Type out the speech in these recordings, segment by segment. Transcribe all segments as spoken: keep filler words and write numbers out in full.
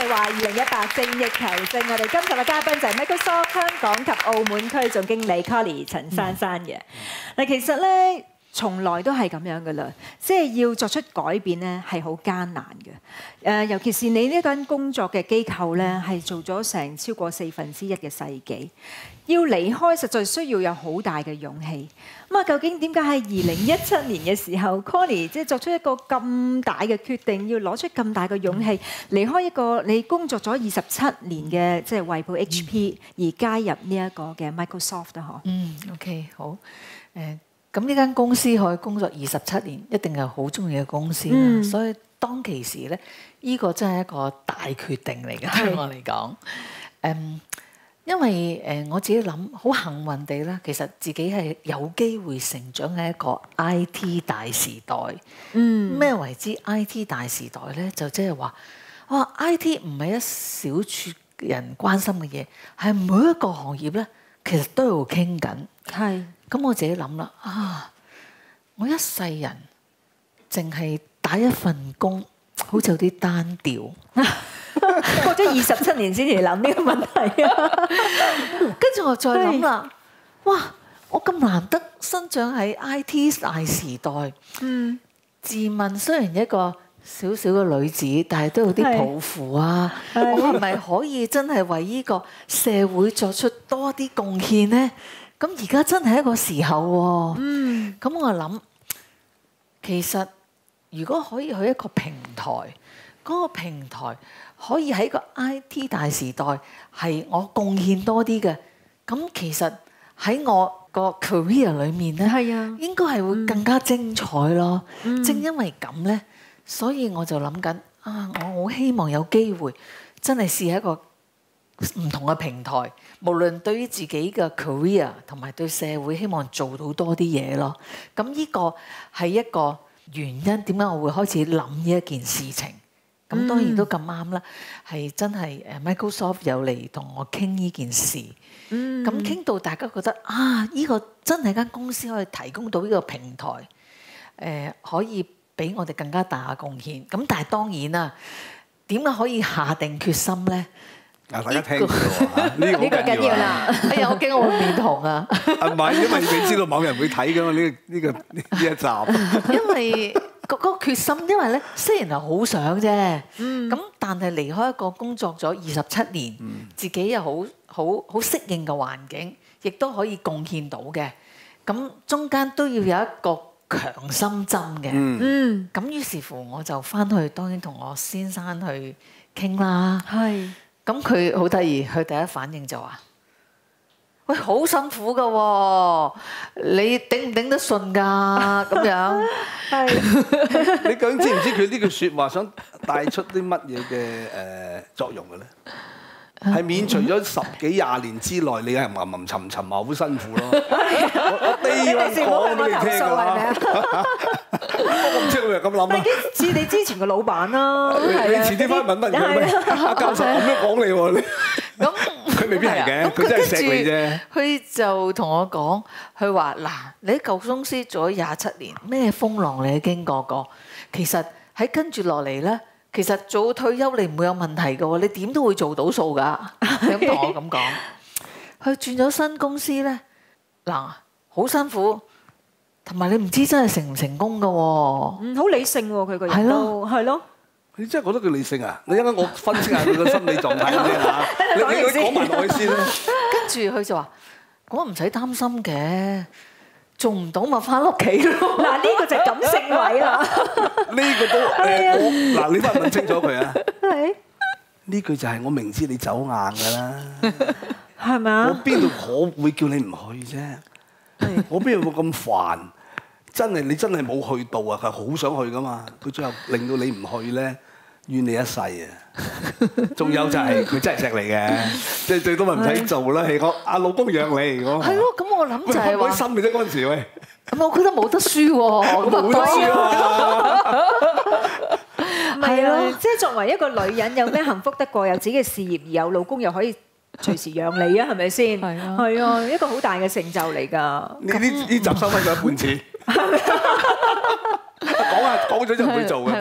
哋話二零一八精益求精，我哋今集嘅嘉賓就係 Microsoft 香港及澳門區總經理 Connie 陳珊珊嘅。嗱，其實咧，從來都係咁樣噶啦，即係要作出改變咧，係好艱難嘅。誒，尤其是你呢間工作嘅機構咧，係做咗成超過四分之一嘅世紀，要離開實在需要有好大嘅勇氣。咁啊，究竟點解喺二零一七年嘅時候 ，Connie 即係作出一個咁大嘅決定，要攞出咁大嘅勇氣，離開一個你工作咗二十七年嘅即係惠普 H P， 而加入呢一個嘅 Microsoft 啊？嗬。 嗯 ，OK， 好。誒，咁呢間公司可以工作二十七年，一定係好中意嘅公司啦。嗯、所以當其時咧，呢、這個真係一個大決定嚟嘅，對我嚟講。誒、um,。因為誒我自己諗好幸運地啦，其實自己係有機會成長喺一個 I T 大時代。嗯，咩為之 I T 大時代咧？就即係話，哇 I T 唔係一小撮人關心嘅嘢，係每一個行業咧，其實都要傾緊。係。咁我自己諗啦，啊，我一世人淨係打一份工，好似有啲單調。 過咗二十七年先嚟諗呢個問題啊！ 跟住我再諗啦，哇！我咁難得生長喺 I T 大時代，嗯，自問雖然一個小小嘅女子，但係都有啲抱負啊！我係咪可以真係為呢個社會作出多啲貢獻呢？咁而家真係一個時候喎，嗯，咁我諗，其實如果可以去一個平台，嗰個平台可以喺個 I T 大時代係我貢獻多啲嘅，咁其實喺我個 career 裏面咧，係啊，應該係會更加精彩咯。嗯、正因為咁咧，所以我就諗緊啊，我好希望有機會真係試一個唔同嘅平台，無論對於自己嘅 career 同埋對社會，希望做到多啲嘢咯。咁呢個係一個原因，點解我會開始諗呢一件事情？咁當然都咁啱啦，係真係誒 Microsoft 有嚟同我傾呢件事。咁傾、嗯、到大家覺得啊，呢、呢個真係間公司可以提供到呢個平台，誒、呃、可以俾我哋更加大嘅貢獻。咁但係當然啦，點解可以下定決心咧？ 啊！大家聽住喎，呢個好緊要啦！ 哎呀，我驚我會面紅啊！ 啊唔係，因為你知道某人會睇㗎嘛？呢、呢個呢、呢個呢一集。因為嗰個決心，因為咧雖然係好想啫，咁、嗯、但係離開一個工作咗二十七年，嗯、自己又好好好適應嘅環境，亦都可以貢獻到嘅。咁中間都要有一個強心針嘅。嗯，咁於是乎我就翻去，當然同我先生去傾啦。係。咁佢好得意，佢第一反應就話：喂，好辛苦㗎喎，你頂唔頂得順㗎？咁樣係。 你究竟知唔知佢呢句説話想帶出啲乜嘢嘅誒作用嘅咧？係免除咗十幾廿年之內，你係吟吟沉沉啊，好辛苦咯。我我第二講俾你聽㗎啦。我唔知佢係咁諗啊。 似你之前嘅老闆啦。 你遲啲翻去問問佢咩？阿教授咁樣講你喎。 咁佢未必係嘅，佢真係錫你啫。 佢就同我講，佢話嗱，你喺舊公司做咗廿七年，咩風浪你都經過過。其實喺跟住落嚟咧。其實做退休你唔會有問題嘅喎，你點都會做到數㗎。你咁同我咁講，佢轉咗新公司咧，嗱好辛苦，同埋你唔知真係成唔成功嘅喎。嗯， 好理性喎佢個人都係咯。 你真係覺得佢理性啊？你一陣間我分析下佢個心理狀態先嚇。你你講埋落去先啦。 跟住佢就話：我唔使擔心嘅。做唔到咪翻屋企咯！ 嗱，呢個就係感性位啦。 呢個都誒，我嗱你翻去問清楚佢啊。係。呢句就係我明知你走硬㗎啦。 係咪啊？ 我邊度可會叫你唔去啫？我邊度會咁煩？真係你真係冇去到啊！佢好想去㗎嘛。佢最後令到你唔去咧，怨你一世啊！仲有就係佢真係錫你嘅，即係最多咪唔使做啦。係我阿老公養你，我係咯。咁我諗就係話， 開心嘅啫嗰陣時喂。 咁我覺得冇得輸喎， 冇得輸啊！ 係咯，即係作為一個女人，有咩幸福得過有自己嘅事業，而有老公又可以隨時養你啊？係咪先？係啊，係啊，一個好大嘅成就嚟㗎。 呢呢呢集收翻咗一半錢。講下講咗就唔會做嘅，不過咁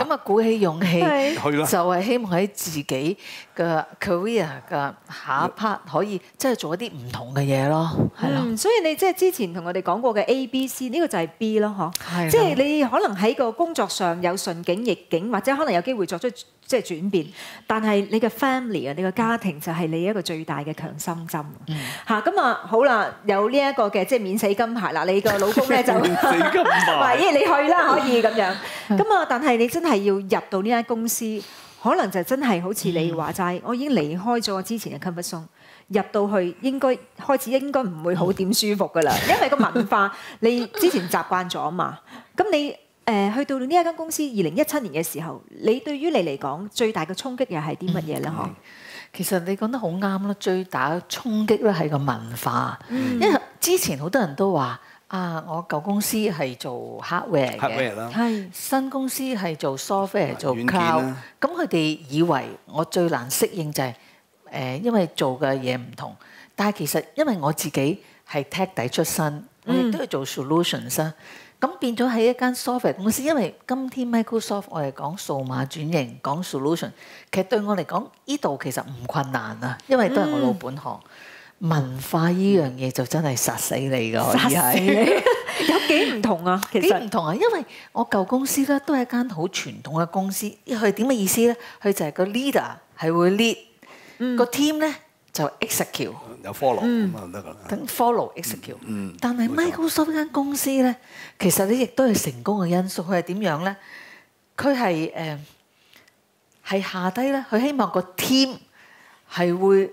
咁啊，鼓起勇氣， 去啦就係希望喺自己嘅 career 嘅下一 part 可以即係做一啲唔同嘅嘢咯，係咯。 嗯，所以你即係之前同我哋講過嘅 A、B、C 呢個就係 B 咯，嗬。 係。 即係你可能喺個工作上有順境逆境，或者可能有機會作出即係轉變，但係你嘅 family 啊，你嘅家庭就係你一個最大嘅強心針。 嗯。 嚇咁啊，好啦，有呢一個嘅即係免死金牌啦，你個老公咧就免死金牌， 喂，你去啦，可以咁樣。咁啊，但係你真係要入到呢間公司，可能就真係好似你話齋，我已經離開咗我之前嘅 comfort zone，入到去應該開始應該唔會好點舒服噶啦，因為個文化你之前習慣咗嘛。咁你誒去到呢一間公司，二零一七年嘅時候，你對於你嚟講最大嘅衝擊又係啲乜嘢咧？嗬？ 其實你講得好啱啦，最大嘅衝擊咧係個文化，因為之前好多人都話。啊！我舊公司係做 hardware 嘅， 係新公司係做 software 做 cloud。咁佢哋以為我最難適應就係、是、誒、呃，因為做嘅嘢唔同。但係其實因為我自己係 tech 底出身，我亦都係做 solutions 啦。咁、嗯、變咗喺一間 software 公司，因為今天 Microsoft 我哋講數碼轉型，講 solution， 其實對我嚟講呢度其實唔困難啊，因為都係我老本行。嗯文化呢樣嘢就真係殺死你㗎，可以係有幾唔同啊？其實幾唔同啊，因為我舊公司咧都係一間好傳統嘅公司，佢點嘅意思咧？佢就係個 leader 係會 lead，個 team 咧就 execute， 有 follow 咁啊得㗎啦。 等 follow execute。 嗯。 但係 Microsoft 間公司咧，其實咧亦都係成功嘅因素。佢係點樣咧？佢係誒係下低咧，佢希望個 team 係會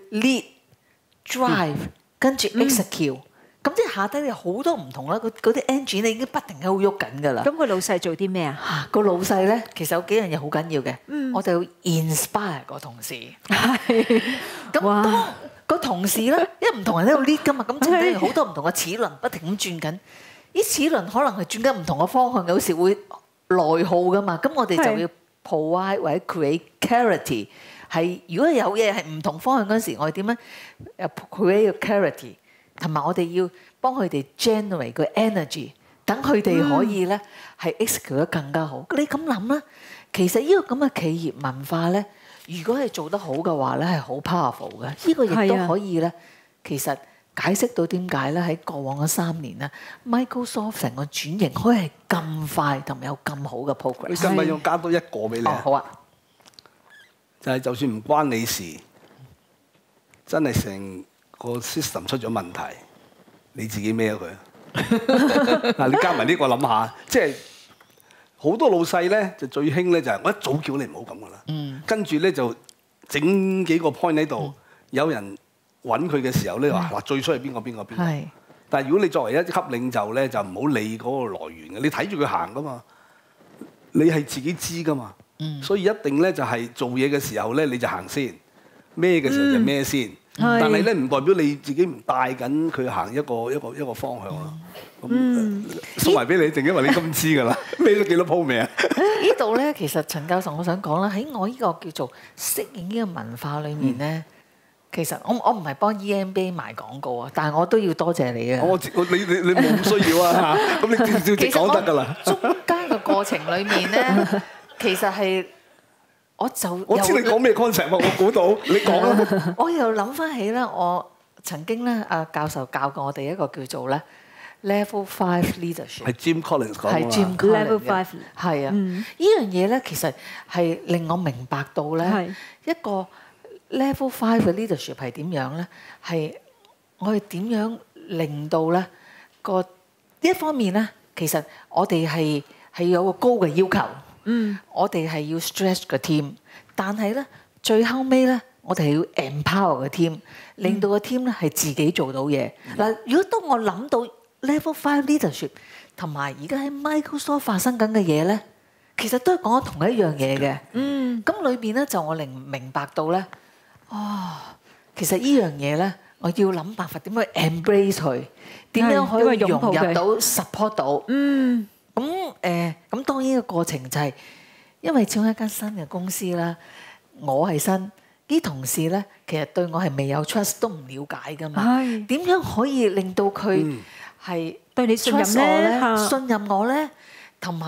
lead。drive 跟住 execute，咁即係下低有好多唔同啦。嗰嗰啲 engine 你已經不停喺度喐緊㗎啦。 咁個老細做啲咩啊？ 嚇，個老細咧其實有幾樣嘢好緊要嘅。嗯，我哋要 inspire 個同事。係。咁當個同事咧，因為唔同人喺度 lead 㗎嘛，咁即係好多唔同嘅齒輪不停咁轉緊。啲齒輪可能係轉緊唔同嘅方向，有時會內耗㗎嘛。咁我哋就要 provide 或者 create clarity。係，如果有嘢係唔同方向嗰陣時，我哋點樣誒 create 個 clarity，同埋我哋要幫佢哋 generate 個 energy，等佢哋可以咧係 execute 得更加好。你咁諗啦，其實呢個咁嘅企業文化咧，如果係做得好嘅話咧，係好 powerful 嘅。呢個亦都可以咧，其實解釋到點解咧喺過往嘅三年咧 ，Microsoft 成個轉型可以係咁快同埋有咁好嘅 progress。 你使唔使要加多一個俾你啊？ 好啊。 就係就算唔關你事，真係成個 system 出咗問題，你自己孭佢。嗱，你加埋呢個諗下，即係好多老細咧就最興咧就係我一早叫你唔好咁噶啦，嗯、跟住咧就整幾個 point 喺度，嗯、有人揾佢嘅時候咧話嗱最衰係邊個邊個邊個。是但係如果你作為一級領袖咧，就唔好理嗰個來源嘅，你睇住佢行噶嘛，你係自己知噶嘛。嗯、所以一定咧就係做嘢嘅時候咧你就行先，咩嘅時候就咩先。嗯、但係咧唔代表你自己唔帶緊佢行一個一個一個方向咯。咁、嗯、送埋俾你，淨因為你咁知㗎啦，孭咗幾多鋪未啊？ 呢度咧其實陳教授我想講啦，喺我呢個叫做適應呢個文化裏面咧，嗯、其實我我唔係幫 E M B A 賣廣告啊，但係我都要多謝你啊。我你你你冇需要啊嚇，咁你照照直講得㗎啦。 中間嘅過程裏面咧。其實係，我就我知你講咩 concept 我估到，你講啦。 我又諗翻起咧，我曾經咧，阿教授教過我哋一個叫做咧 Level Five Leadership， 係 Jim Collins 講係 Jim Collins Level Five， 係啊，呢樣嘢咧其實係令我明白到咧，一個 Level Five 嘅 Leadership 係點樣咧？係我哋點樣令到咧個呢一方面咧，其實我哋係係有個高嘅要求。嗯，我哋係要 stress 個 team，但係咧最後尾咧，我哋係要 empower 個 team，令到個 team 咧係自己做到嘢。嗱、嗯，如果當我諗到 level five leadership 同埋而家喺 Microsoft 發生緊嘅嘢咧，其實都係講同一樣嘢嘅。嗯，咁裏邊咧就我令明白到咧，哦，其實呢樣嘢咧，我要諗辦法點去 embrace 佢，點樣可以融入到 support 到。嗯。咁誒，咁、呃、當然個過程就係、是，因為始終一間新嘅公司啦，我係新，啲同事咧其實對我係未有 trust 都唔了解噶嘛。係點樣可以令到佢係對你信任咧？信任我咧，同埋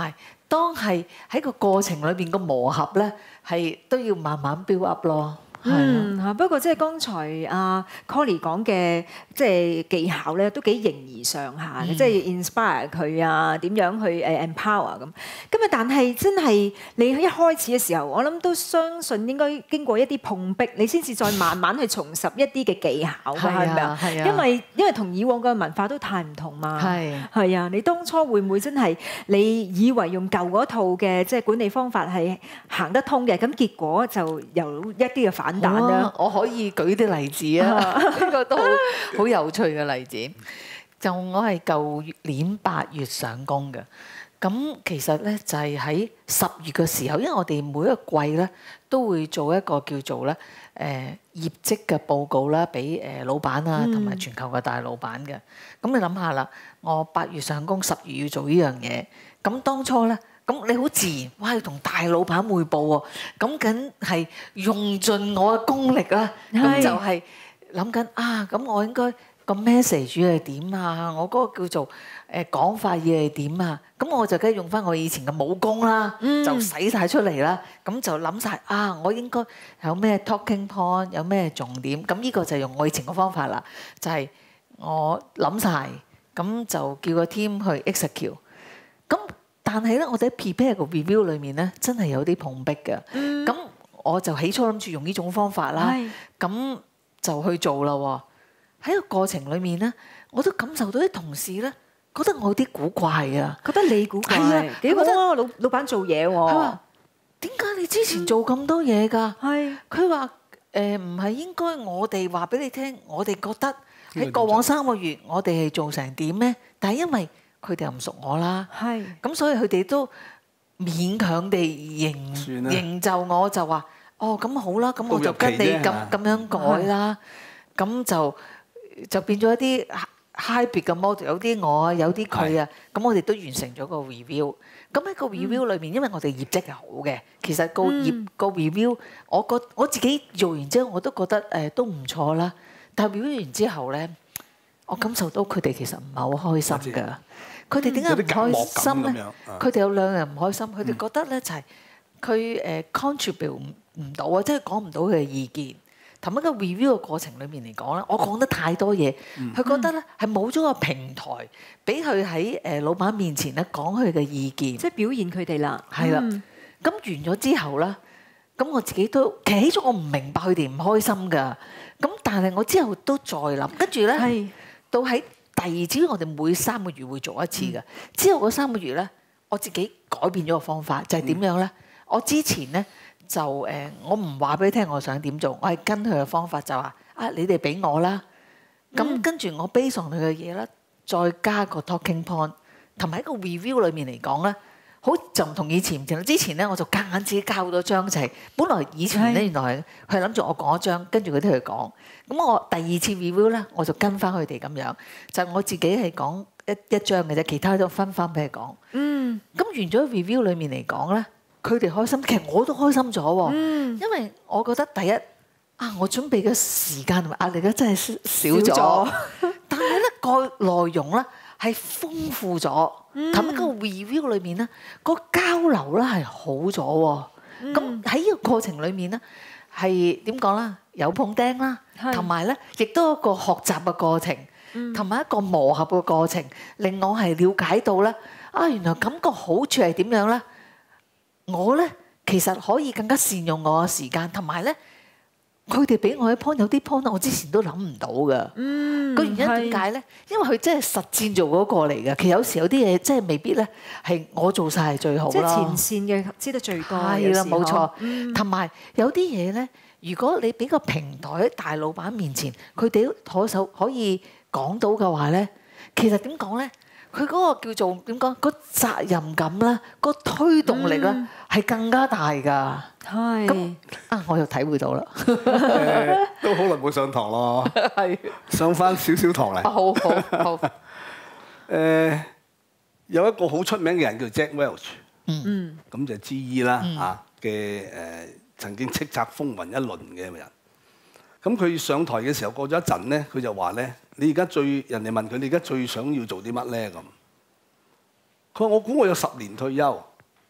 當係喺個過程裏邊個磨合咧，係都要慢慢 build up 咯。 嗯嚇，不過即係剛才阿 Colly 講嘅即係技巧咧，都幾形而上下嘅，即係 inspire 佢啊，點樣去誒 empower 咁。咁啊，但係真係你一開始嘅時候，我諗都相信應該經過一啲碰壁，你先至再慢慢去重拾一啲嘅技巧㗎，係咪啊？ 係啊， 因為因為同以往嘅文化都太唔同嘛。 係係啊，你當初會唔會真係你以為用舊嗰套嘅即係管理方法係行得通嘅，咁結果就有一啲嘅反彈咧？ 我可以舉啲例子啊，呢個都好好有趣嘅例子。就我係舊年八月上工嘅，咁其實咧就係喺十月嘅時候，因為我哋每一個季咧都會做一個叫做咧誒業績嘅報告啦，俾誒老闆啊同埋全球嘅大老闆嘅。咁你諗下啦，我八月上工，十月要做呢樣嘢，咁當初咧。咁你好自然，哇！要同大老闆匯報喎，咁梗係用盡我嘅功力啦。咁就係諗緊啊，咁我應該個 message 係點啊？我嗰個叫做誒講法嘢係點啊？咁我就梗係用翻我以前嘅武功啦，嗯、就使晒出嚟啦。咁就諗晒啊，我應該有咩 talking point，有咩重點？咁呢個就係用我以前嘅方法啦，就係、是、我諗晒，咁就叫個 team 去 execute。咁但係咧，我哋喺 prepare 個 review 裏面咧，真係有啲碰壁嘅。咁、嗯、我就起初諗住用呢種方法啦，咁是就去做啦。喺個過程裏面咧，我都感受到啲同事咧覺得我有啲古怪啊， 覺得你古怪，幾好啊！老老闆做嘢喎，佢話點解你之前做咁多嘢㗎？ 係佢話誒唔係應該我哋話俾你聽，我哋覺得喺過往三個月我哋係做成點咩？但係因為佢哋又唔熟我啦，係咁，所以佢哋都勉強地認認就我就話哦，咁好啦，咁我就跟你咁咁樣改啦，咁就就變咗一啲 hybrid 嘅 model，有啲我啊，有啲佢啊，咁我哋都完成咗個 review。咁喺個 review 裏面，因為我哋業績係好嘅，其實個業個 review，我覺我自己做完之後我都覺得誒都唔錯啦。但係 review 完之後咧，我感受到佢哋其實唔係好開心㗎。佢哋點解唔開心咧？佢哋有兩樣唔開心。佢哋覺得咧就係佢誒 contribute 唔唔到啊，即係講唔到佢嘅意見。同一個 review 嘅過程裏面嚟講咧，我講得太多嘢，佢覺得咧係冇咗個平台俾佢喺誒老闆面前咧講佢嘅意見， 即係表現佢哋啦。 係啦，咁完咗之後咧，咁我自己都其實起初我唔明白佢哋唔開心㗎。咁但係我之後都再諗，跟住咧到喺第二次，我哋每三個月會做一次嘅。之後嗰三個月咧，我自己改變咗個方法，就係點樣咧？我之前咧就誒，我唔話俾你聽我想點做，我係跟佢嘅方法，就話啊，你哋俾我啦。咁跟住我 base on佢嘅嘢咧，再加個 talking point，同埋喺個 review 裏面嚟講咧，好就唔同以前。之前咧我就夾硬自己交好多章，就係本來以前咧原來係諗住我講一章，跟住佢哋去講。咁我第二次 review 咧，我就跟翻佢哋咁樣，就我自己係講一一章嘅啫，其他都分翻俾佢講。嗯。咁完咗 review 裏面嚟講咧，佢哋開心，其實我都開心咗喎。嗯。因為我覺得第一啊，我準備嘅時間同埋壓力咧真係少咗，少了但係咧個內容咧係豐富咗，同一個 review 裏面咧個交流咧係好咗喎。咁喺呢個過程裏面咧係點講啦？有碰釘啦。同埋咧，亦都一個學習嘅過程，同埋、嗯、一個磨合嘅過程，令我係了解到咧，啊原來感覺好處係點樣咧？我咧其實可以更加善用我嘅時間，同埋咧，佢哋俾我嘅 point 有啲 point 我之前都諗唔到㗎。嗯，個原因點解咧？因為佢真係實戰做嗰個嚟嘅。其實有時有啲嘢真係未必咧係我做晒係最好咯。即係前線嘅知得最多。係啦，冇錯。同埋、嗯、有啲嘢咧。如果你俾個平台喺大老闆面前，佢哋都可手可以講到嘅話咧，其實點講咧？佢嗰個叫做點講？個責任感啦，個推動力啦，係更加大㗎。係。咁啊，我又體會到啦。 誒，都好耐冇上堂咯。係。上翻少少堂嚟。 好好好。 誒，有一個好出名嘅人叫 Jack Welch。嗯。咁就 G E 啦嚇嘅誒。曾經叱咤風雲一輪嘅人，咁佢上台嘅時候過咗一陣咧，佢就話咧：你而家最人哋問佢，你而家最想要做啲乜咧？咁佢話：我估我有十年退休，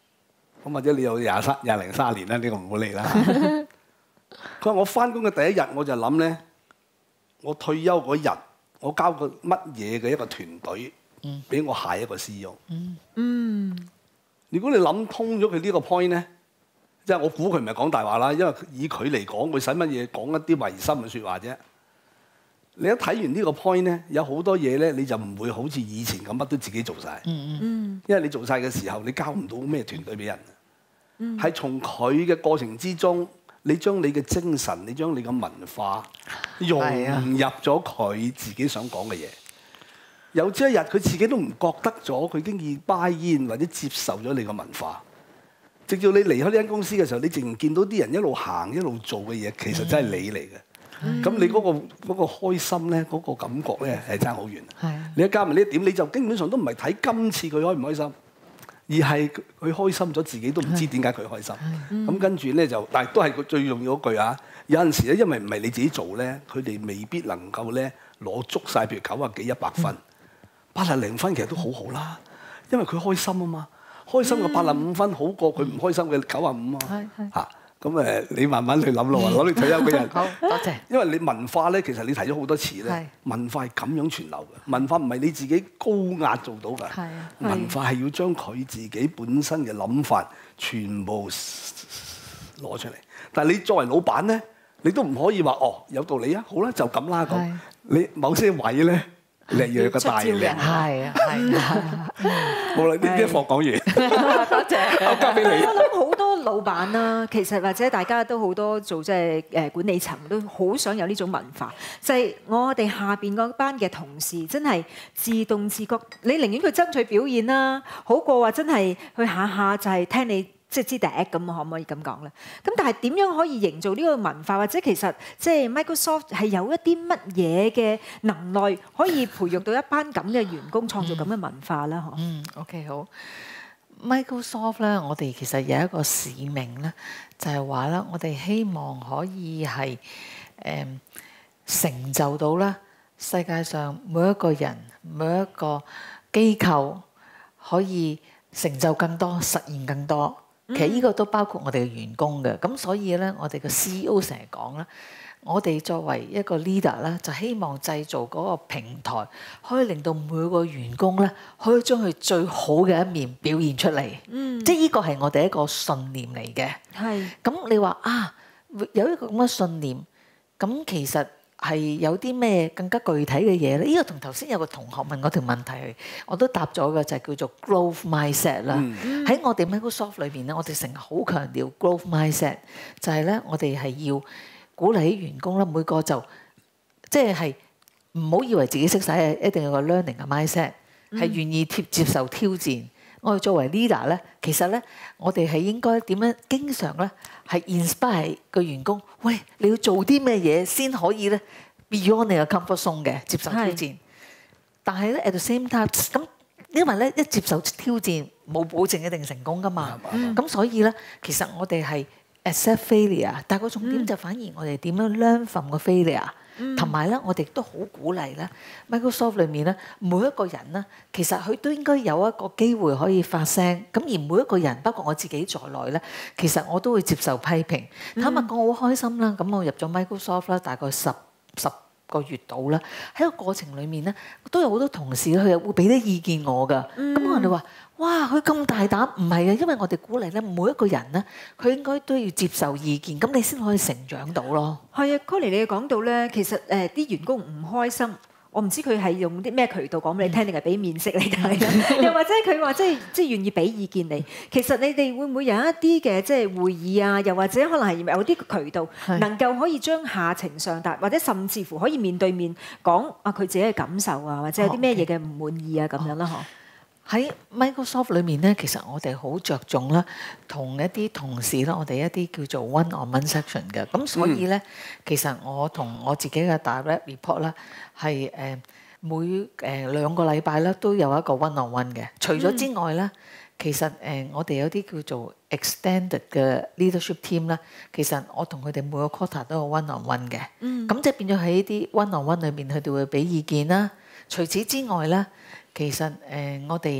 咁或者你有廿三廿零三年啦，呢個唔好理啦。佢話我翻工嘅第一日我就諗咧，我退休嗰日我交個乜嘢嘅一個團隊俾我下一個 C E O。 嗯， 如果你諗通咗佢呢個 point 咧，即係我估佢唔係講大話啦，因為以佢嚟講，佢使乜嘢講一啲違心嘅説話啫？你一睇完呢個 point 咧，有好多嘢咧，你就唔會好似以前咁乜都自己做晒。 嗯嗯， 因為你做晒嘅時候，你交唔到咩團隊俾人。 嗯， 係從佢嘅過程之中，你將你嘅精神，你將你嘅文化融入咗佢自己想講嘅嘢。有朝一日佢自己都唔覺得咗，佢已經已 buy in 或者接受咗你嘅文化。直到你離開呢間公司嘅時候，你淨見到啲人一路行一路做嘅嘢，其實真係你嚟嘅。咁、嗯、你嗰、嗰個嗰、嗰個開心咧，嗰、嗰個感覺咧係爭好遠。係你一加埋呢一點，你就基本上都唔係睇今次佢開唔開心，而係佢開心咗，自己都唔知點解佢開心。咁跟住咧就，但係都係佢最重要嗰句啊！有陣時咧，因為唔係你自己做咧，佢哋未必能夠咧攞足晒，譬如九啊幾一百分，八啊零分其實都好好啦，因為佢開心啊嘛。開心嘅八十五分好過佢唔開心嘅九啊五啊！嚇咁誒，你慢慢去諗咯喎，攞你退休嘅人。 好多謝。 因為你文化咧，其實你提咗好多次咧，文化係咁樣傳流嘅。文化唔係你自己高壓做到㗎，文化係要將佢自己本身嘅諗法全部攞出嚟。但係你作為老闆咧，你都唔可以話哦有道理啊，好啦就咁啦咁。你某些位咧。你要有個大嘅， 係啊係啊， 無論呢啲課講完， 多謝， 我交俾你。 我諗好多老闆啦，其實或者大家都好多做即係誒管理層都好想有呢種文化，就係我哋下邊嗰班嘅同事真係自動自覺，你寧願佢爭取表現啦，好過話真係去下下就係聽你。即係知第一咁，可唔可以咁講咧？咁但係點樣可以營造呢個文化，或者其實即係 Microsoft 係有一啲乜嘢嘅能耐可以培育到一班咁嘅員工，創造咁嘅文化咧？嗬、 嗯。嗯，OK 好。Microsoft 咧，我哋其實有一個使命咧，就係話咧，我哋希望可以係誒、呃、成就到咧世界上每一個人、每一個機構可以成就更多、實現更多。其實呢個都包括我哋嘅員工嘅，咁所以咧，我哋嘅 C E O 成日講啦，我哋作為一個 leader 咧，就希望製造嗰個平台，可以令到每個員工咧，可以將佢最好嘅一面表現出嚟。嗯，即係呢個係我哋一個信念嚟嘅。係是。咁你話啊，有一個咁嘅信念，咁其實係有啲咩更加具體嘅嘢咧？呢個同頭先有個同學問我條問題，我都答咗嘅，就係叫做 growth mindset 啦。喺我哋 Microsoft 裏邊咧，我哋成日好強調 growth mindset，就係咧，我哋係要鼓勵啲員工啦，每個就即係唔好以為自己識晒，一定有個 learning 嘅 mindset，係願意貼接受挑戰。我哋作為 leader 咧，其實咧，我哋係應該點樣經常咧係 inspire 個員工，喂，你要做啲咩嘢先可以咧 beyond 你嘅 comfort zone 嘅接受挑戰。是但係咧 at the same time，咁因為咧一接受挑戰冇保證一定成功噶嘛，咁、嗯、所以咧其實我哋係 accept failure，但係個重點就反而我哋點樣 learn from 個 failure。同埋咧，我哋都好鼓勵咧，Microsoft 裏面咧，每一個人咧，其實佢都應該有一個機會可以發聲。咁而每一個人，包括我自己在內咧，其實我都會接受批評。坦白講，我好開心啦。咁我入咗 Microsoft 啦，大概十十個月到啦。喺個過程裏面咧，都有好多同事佢又會俾啲意見我㗎。咁我哋話：哇，佢咁大膽，唔係啊，因為我哋鼓勵咧，每一個人咧，佢應該都要接受意見，咁你先可以成長到咯。係啊 Connie 你講到咧，其實誒啲員工唔開心，我唔知佢係用啲咩渠道講俾你聽，定係俾面色你睇，又或者佢話即係即係願意俾意見你。其實你哋會唔會有一啲嘅即係會議啊？又或者可能係有啲渠道能夠可以將下情上達，或者甚至乎可以面對面講啊佢自己嘅感受啊，或者有啲咩嘢嘅唔滿意啊咁樣啦，嗬。 喺 Microsoft 裏面咧，其實我哋好着重啦，同一啲同事啦，我哋一啲叫做 one-on-one section 嘅。咁所以咧，嗯、其實我同我自己嘅 direct report 啦，係誒每誒兩個禮拜咧都有一個 one-on-one 嘅。除咗之外咧，嗯、其實誒我哋有啲叫做 extended 嘅 leadership team 啦。其實我同佢哋每個 quarter 都有 one-on-one 嘅。嗯。咁即係變咗喺呢啲 one-on-one 裏面，佢哋會俾意見啦。除此之外咧。其實誒、呃，我哋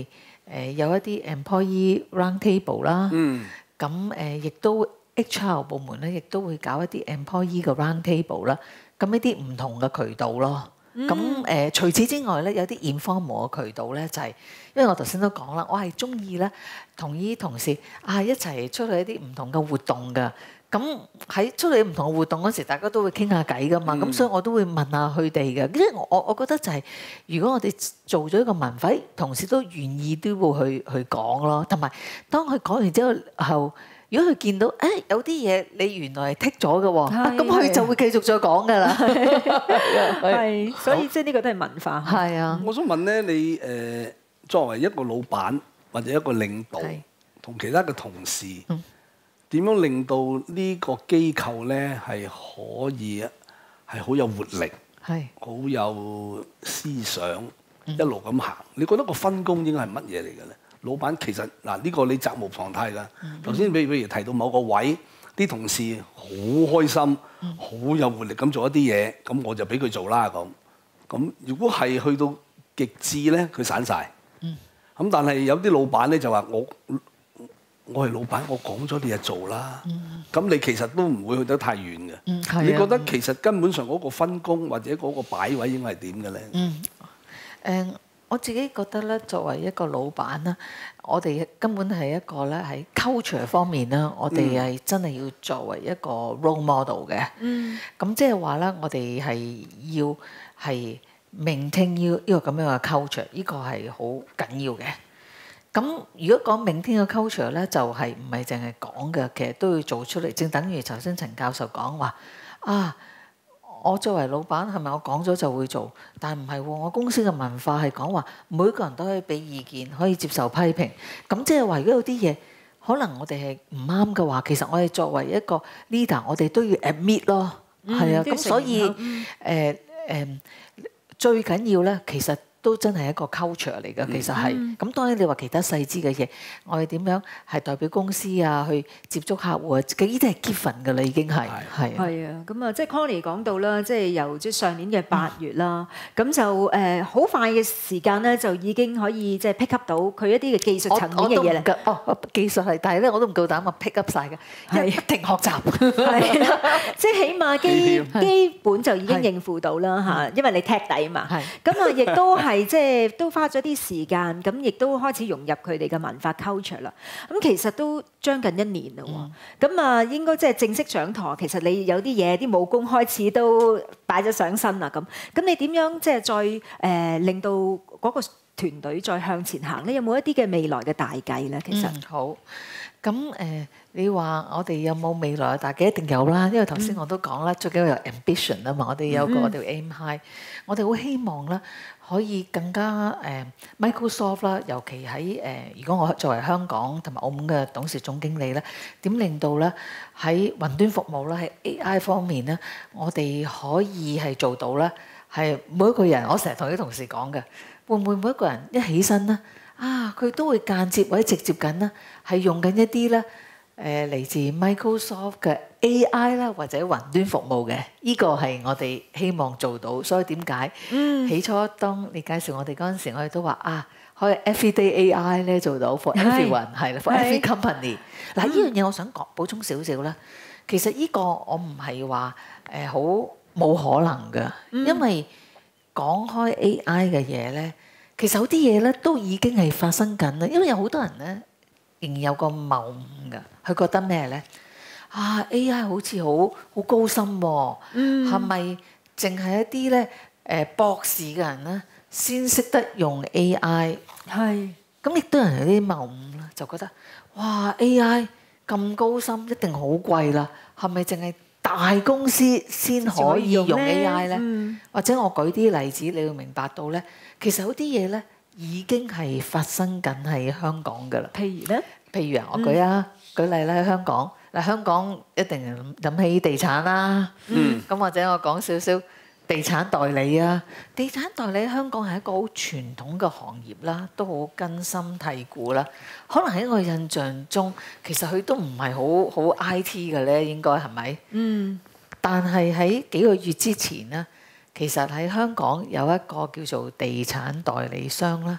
誒有一啲 employee round table 啦。 嗯。 咁誒亦都 H R 部門咧，亦都會搞一啲 employee 嘅 round table 啦。咁呢啲唔同嘅渠道咯。咁誒、呃、除此之外咧，有啲 informal 嘅渠道咧，就係、是、因為我頭先都講啦，我係中意咧同啲同事啊一齊出去一啲唔同嘅活動㗎。咁喺出去唔同嘅活動嗰時，大家都會傾下偈㗎嘛。咁、嗯、所以我都會問下佢哋嘅。因為我我覺得就係、是、如果我哋做咗一個文化，同事都願意都會去去講咯。同埋當佢講完之後後。如果佢見到誒、哎、有啲嘢你原來係剔咗嘅喎，咁佢就會繼續再講㗎啦。 係，所以即係呢個都係文化。 係啊， 我想問咧，你誒、呃、作為一個老闆或者一個領導，同其他嘅同事點樣令到呢個機構咧係可以係好有活力，係好有思想，一路咁行？你覺得個分工應該係乜嘢嚟嘅咧？老闆其實嗱呢、這個你責無旁貸㗎。頭先譬如譬如提到某個位，啲同事好開心，好、嗯、有活力咁做一啲嘢，咁我就俾佢做啦咁。咁如果係去到極致咧，佢散晒。咁、嗯、但係有啲老闆咧就話我我係老闆，我講咗你就做啦。咁、嗯、你其實都唔會去得太遠嘅。嗯、你覺得其實根本上嗰個分工或者嗰個擺位應該係點嘅咧？嗯，誒、 嗯。我自己覺得咧，作為一個老闆啦，我哋根本係一個咧喺 culture 方面啦，我哋係真係要作為一個 role model 嘅。嗯。咁即係話咧，我哋係要係 maintain 要呢個咁樣嘅 culture，呢個係好緊要嘅。咁如果講 maintain 嘅 culture 咧，就係唔係淨係講嘅，其實都要做出嚟。正等於頭先陳教授講話啊。我作為老闆係咪我講咗就會做？但係唔係喎，我公司嘅文化係講話每個人都可以俾意見，可以接受批評。咁即係話，如果有啲嘢可能我哋係唔啱嘅話，其實我哋作為一個 leader，我哋都要 admit 咯。係啊，咁所以誒誒最緊要咧，其實都真係一個 culture 嚟㗎。其實係咁，嗯、當然你話其他細緻嘅嘢，我哋點樣係代表公司啊，去接觸客戶啊，呢啲係 given 㗎啦，已經係係係啊。咁啊，即係 Connie 講到啦，即係由即係上年嘅八月啦，咁、嗯、就誒好、呃、快嘅時間咧，就已經可以即係 pick up 到佢一啲嘅技術層面嘅嘢咧。 哦，技術係，但係咧我都唔夠膽啊 pick up 晒嘅，係不停學習。 係啦，即係起碼基基本就已經應付到啦嚇，因為你踢底啊嘛。係咁啊，亦都係。係即係都花咗啲時間，咁亦都開始融入佢哋嘅文化 culture 啦。咁其實都將近一年啦喎。咁啊、嗯，應該即係正式上堂。其實你有啲嘢，啲武功開始都擺咗上身啦。咁咁你點樣即係再誒、呃、令到嗰個團隊再向前行咧？有冇一啲嘅未來嘅大計咧？其實、 嗯、好。咁誒、呃，你話我哋有冇未來嘅大計？一定有啦。因為頭先我都講啦，嗯、最緊要有 ambition 啊嘛。我哋有個、嗯、我哋 aim high，我哋好希望啦。可以更加誒、呃、Microsoft 啦，尤其喺誒、呃，如果我作為香港同埋澳門嘅董事總經理咧，點令到咧喺雲端服務啦，喺 A I 方面咧，我哋可以係做到咧，係每一個人，我成日同啲同事講嘅，會唔會每一個人一起身咧，啊，佢都會間接或者直接緊咧，係用緊一啲咧誒嚟自 Microsoft 嘅 A I 啦，或者雲端服務嘅，呢個係我哋希望做到。所以點解？嗯、起初當你介紹我哋嗰陣時，我哋都話啊，可以 everyday A I 咧做到 for everyone，係啦，for every company。嗱，呢樣嘢我想講補充少少啦。其實呢個我唔係話誒好冇可能㗎，嗯、因為講開 A I 嘅嘢咧，其實有啲嘢咧都已經係發生緊啦。因為有好多人咧仍然有個謬誤㗎，佢覺得咩咧？啊 A I 好似好好高深喎，係咪淨係一啲咧誒博士嘅人咧先識得用 A I？ 係，咁亦都有人有啲謬誤啦，就覺得哇 A I 咁高深一定好貴啦，係咪淨係大公司先可以用 A I 咧？嗯、或者我舉啲例子，你要明白到咧，其實有啲嘢咧已經係發生緊喺香港㗎啦。譬如咧，譬如啊，我舉啊、嗯、舉例啦，喺香港。嗱，香港一定諗起地產啦，咁、嗯、或者我講少少地產代理啊。地產代理香港係一個好傳統嘅行業啦，都好根深蒂固啦。可能喺我印象中，其實佢都唔係好好 I T 嘅咧，應該係咪？嗯。但係喺幾個月之前咧，其實喺香港有一個叫做地產代理商啦。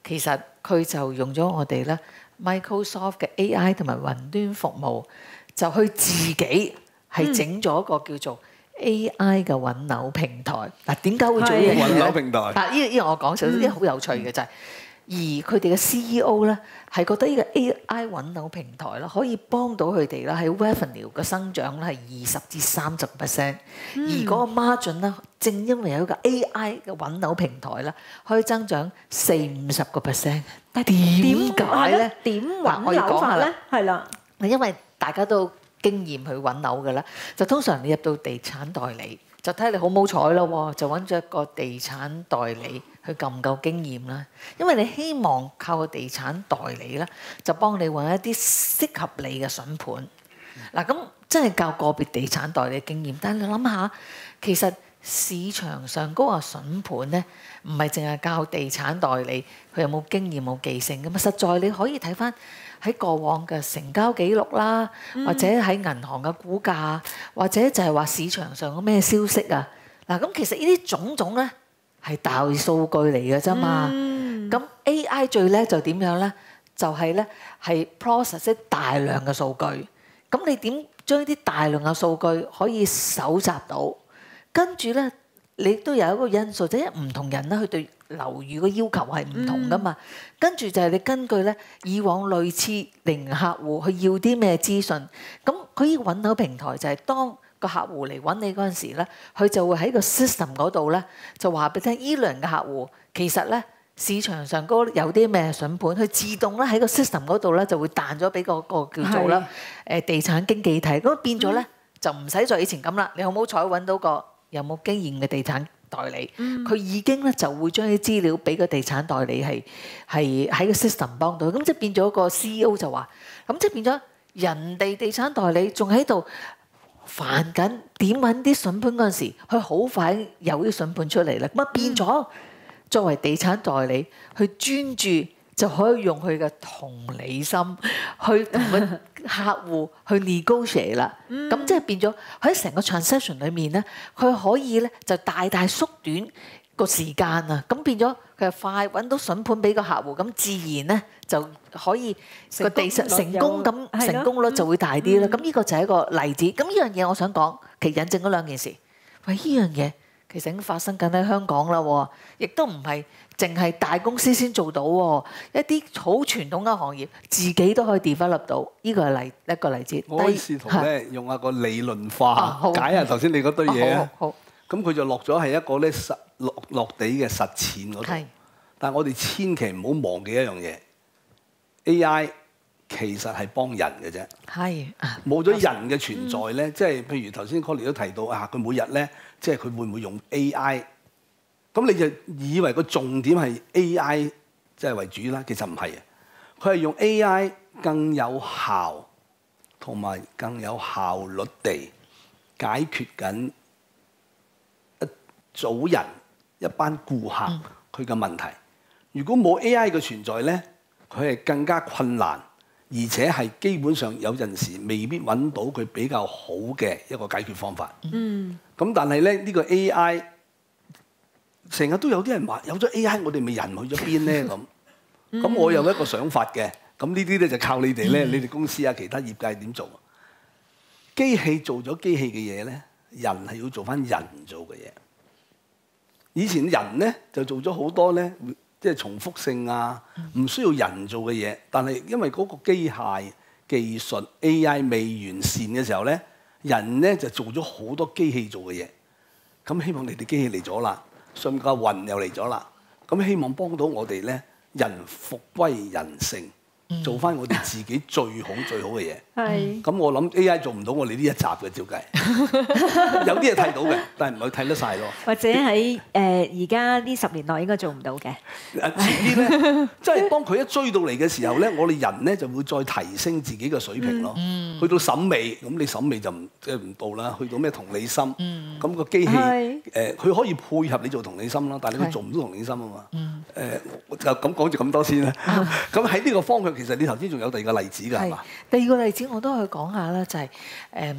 其實佢就用咗我哋咧 Microsoft 嘅 A I 同埋雲端服務，就去自己係整咗一個叫做 A I 嘅揾樓平台。嗱，點解會做呢樣嘢揾咧？ 樓平台。 嗱，呢呢個我講少少，啲好有趣嘅就係、是。而佢哋嘅 C E O 咧係覺得呢個 A I 揾樓平台啦，可以幫到佢哋啦喺 revenue 嘅增長咧係二十至三十 percent， 而嗰個 margin 咧正因為有一個 A I 嘅揾樓平台啦，可以增長四五十個 percent。但係點解咧？ 點揾樓法咧？係啦， 因為大家都經驗去揾樓嘅啦，就通常你入到地產代理，就睇你好冇彩咯，就揾咗一個地產代理。佢夠唔夠經驗啦？因為你希望靠個地產代理咧，就幫你揾一啲適合你嘅筍盤。嗱，咁真係靠個別地產代理嘅經驗。但係你諗下，其實市場上嗰個筍盤咧，唔係淨係靠地產代理，佢有冇經驗冇記性㗎嘛？實在你可以睇翻喺過往嘅成交記錄啦，或者喺銀行嘅估價，或者就係話市場上嘅咩消息啊。嗱，咁其實呢啲種種咧，係大數據嚟嘅啫嘛，咁、嗯、A I 最叻就點樣咧？就係咧係 process 大量嘅數據，咁你點將啲大量嘅數據可以搜集到？跟住咧，你都有一個因素，即係唔同人咧，佢對樓宇嘅要求係唔同噶嘛。嗯、跟住就係你根據咧以往類似零客戶去要啲咩資訊，咁佢呢個揾樓平台就係當個客戶嚟揾你嗰陣時咧，佢就會喺個 system 嗰度咧，就話俾你聽，依類嘅客戶其實咧市場上嗰有啲咩筍盤，佢自動咧喺個 system 嗰度咧就會彈咗俾個個叫做啦誒地產經紀睇，咁變咗咧、嗯、就唔使再以前咁啦。你好唔好彩揾到個有冇經驗嘅地產代理，佢、嗯、已經咧就會將啲資料俾個地產代理係係喺個 system 幫到，咁即係變咗個 C E O 就話，咁即係變咗人哋地產代理仲喺度煩緊點揾啲筍盤嗰陣時，佢好快有啲筍盤出嚟啦。咁啊變咗作為地產代理，去專注就可以用佢嘅同理心去同個客戶去 negotiate 啦。咁即係變咗喺成個 transaction 裏面咧，佢可以咧就大大縮短個時間啊。咁變咗佢係快揾到筍盤俾個客戶，咁自然咧就可以個地成成功咁成功率就會大啲啦。咁呢個就係一個例子。咁呢樣嘢我想講，其實引證嗰兩件事。喂，呢樣嘢其實已經發生緊喺香港啦，亦都唔係淨係大公司先做到喎。一啲好傳統嘅行業自己都可以 develop 到。呢個係例一個例子。 我可以試圖咧用一個理論化、啊、解下頭先你嗰堆嘢啊。好。咁佢就落咗係一個咧實落落地嘅實踐嗰度。係。但係我哋千祈唔好忘記一樣嘢。A I 其實係幫人嘅啫，係冇咗人嘅存在咧，即係、嗯、譬如頭先 Colly 都提到啊，佢每日咧，即係佢會唔會用 A I？咁你就以為個重點係 A I 即係為主啦，其實唔係啊，佢係用 A I 更有效同埋更有效率地解決緊一組人一班顧客佢嘅問題。如果冇 A I 嘅存在咧，佢係更加困難，而且係基本上有陣時未必揾到佢比較好嘅一個解決方法。嗯。咁但係咧，呢個 A I 成日都有啲人話，有咗 A I， 我哋咪人去咗邊咧咁。咁我有一個想法嘅。咁呢啲咧就靠你哋咧，你哋公司啊，其他業界點做？機器做咗機器嘅嘢咧，人係要做翻人做嘅嘢。以前人咧就做咗好多咧。即係重複性啊，唔需要人做嘅嘢，但係因為嗰個機械技術 A I 未完善嘅時候咧，人咧就做咗好多機器做嘅嘢。咁希望你哋機器嚟咗啦，信個運又嚟咗啦，咁希望幫到我哋咧，人復歸人性，做翻我哋自己最好最好嘅嘢。係。咁我諗 A I 做唔到我哋呢一集嘅，照計。有啲嘢睇到嘅，但係唔係睇得晒咯。或者喺誒而家呢十年內應該做唔到嘅。遲啲咧，即係當佢一追到嚟嘅時候咧，我哋人咧就會再提升自己嘅水平咯。嗯、去到審美，咁你審美就唔即係唔到啦。去到咩同理心，咁、嗯、個機器誒，佢、呃、可以配合你做同理心啦，但係你佢做唔到同理心啊嘛。誒、嗯呃，就咁講住咁多先啦。咁喺呢個方向，其實你頭先仲有第二個例子㗎係嘛？第二個例子我都去講下啦，就係、是、誒。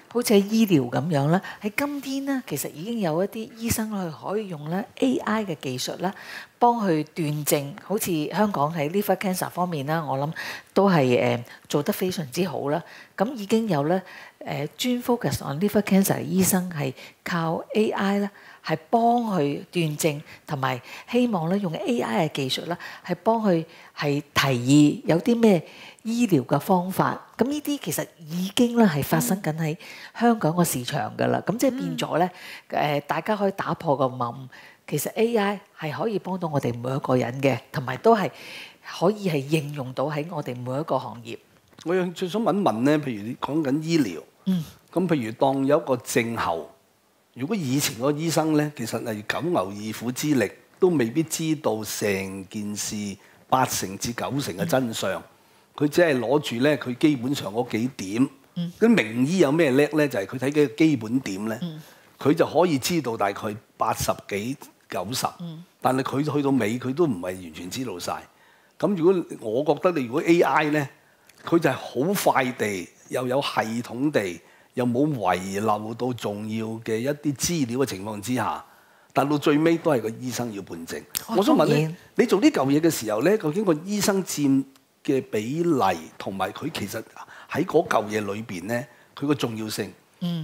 好似喺醫療咁樣咧，喺今天咧，其實已經有一啲醫生佢可以用咧 A I 嘅技術咧，幫佢斷症。好似香港喺 liver cancer 方面啦，我諗都係誒做得非常之好啦。咁已經有咧誒專 focus on liver cancer 嘅醫生係靠 A I 咧，係幫佢斷症，同埋希望咧用 A I 嘅技術咧，係幫佢係提議有啲咩醫療嘅方法。咁呢啲其實已經咧係發生緊喺香港個市場㗎啦。咁即係變咗咧誒，大家可以打破個夢，其實 A I 係可以幫到我哋每一個人嘅，同埋都係可以係應用到喺我哋每一個行業。 我又最想問一問咧，譬如你講緊醫療， 嗯， 咁譬如當有一個症候，如果以前個醫生咧，其實係九牛二虎之力，都未必知道成件事八成至九成嘅真相。佢、嗯、只係攞住咧，佢基本上嗰幾點。嗯。咁名醫有咩叻咧？就係佢睇嘅基本點咧，佢、嗯、就可以知道大概八十幾九十。嗯。但係佢去到尾，佢都唔係完全知道晒。咁如果我覺得你如果 A I 咧，佢就係好快地，又有系統地，又冇遺漏到重要嘅一啲資料嘅情況之下，但到最尾都係個醫生要判證。哦、我想問你，你做呢嚿嘢嘅時候咧，究竟個醫生佔嘅比例同埋佢其實喺嗰嚿嘢裏邊咧，佢個重要性，嗯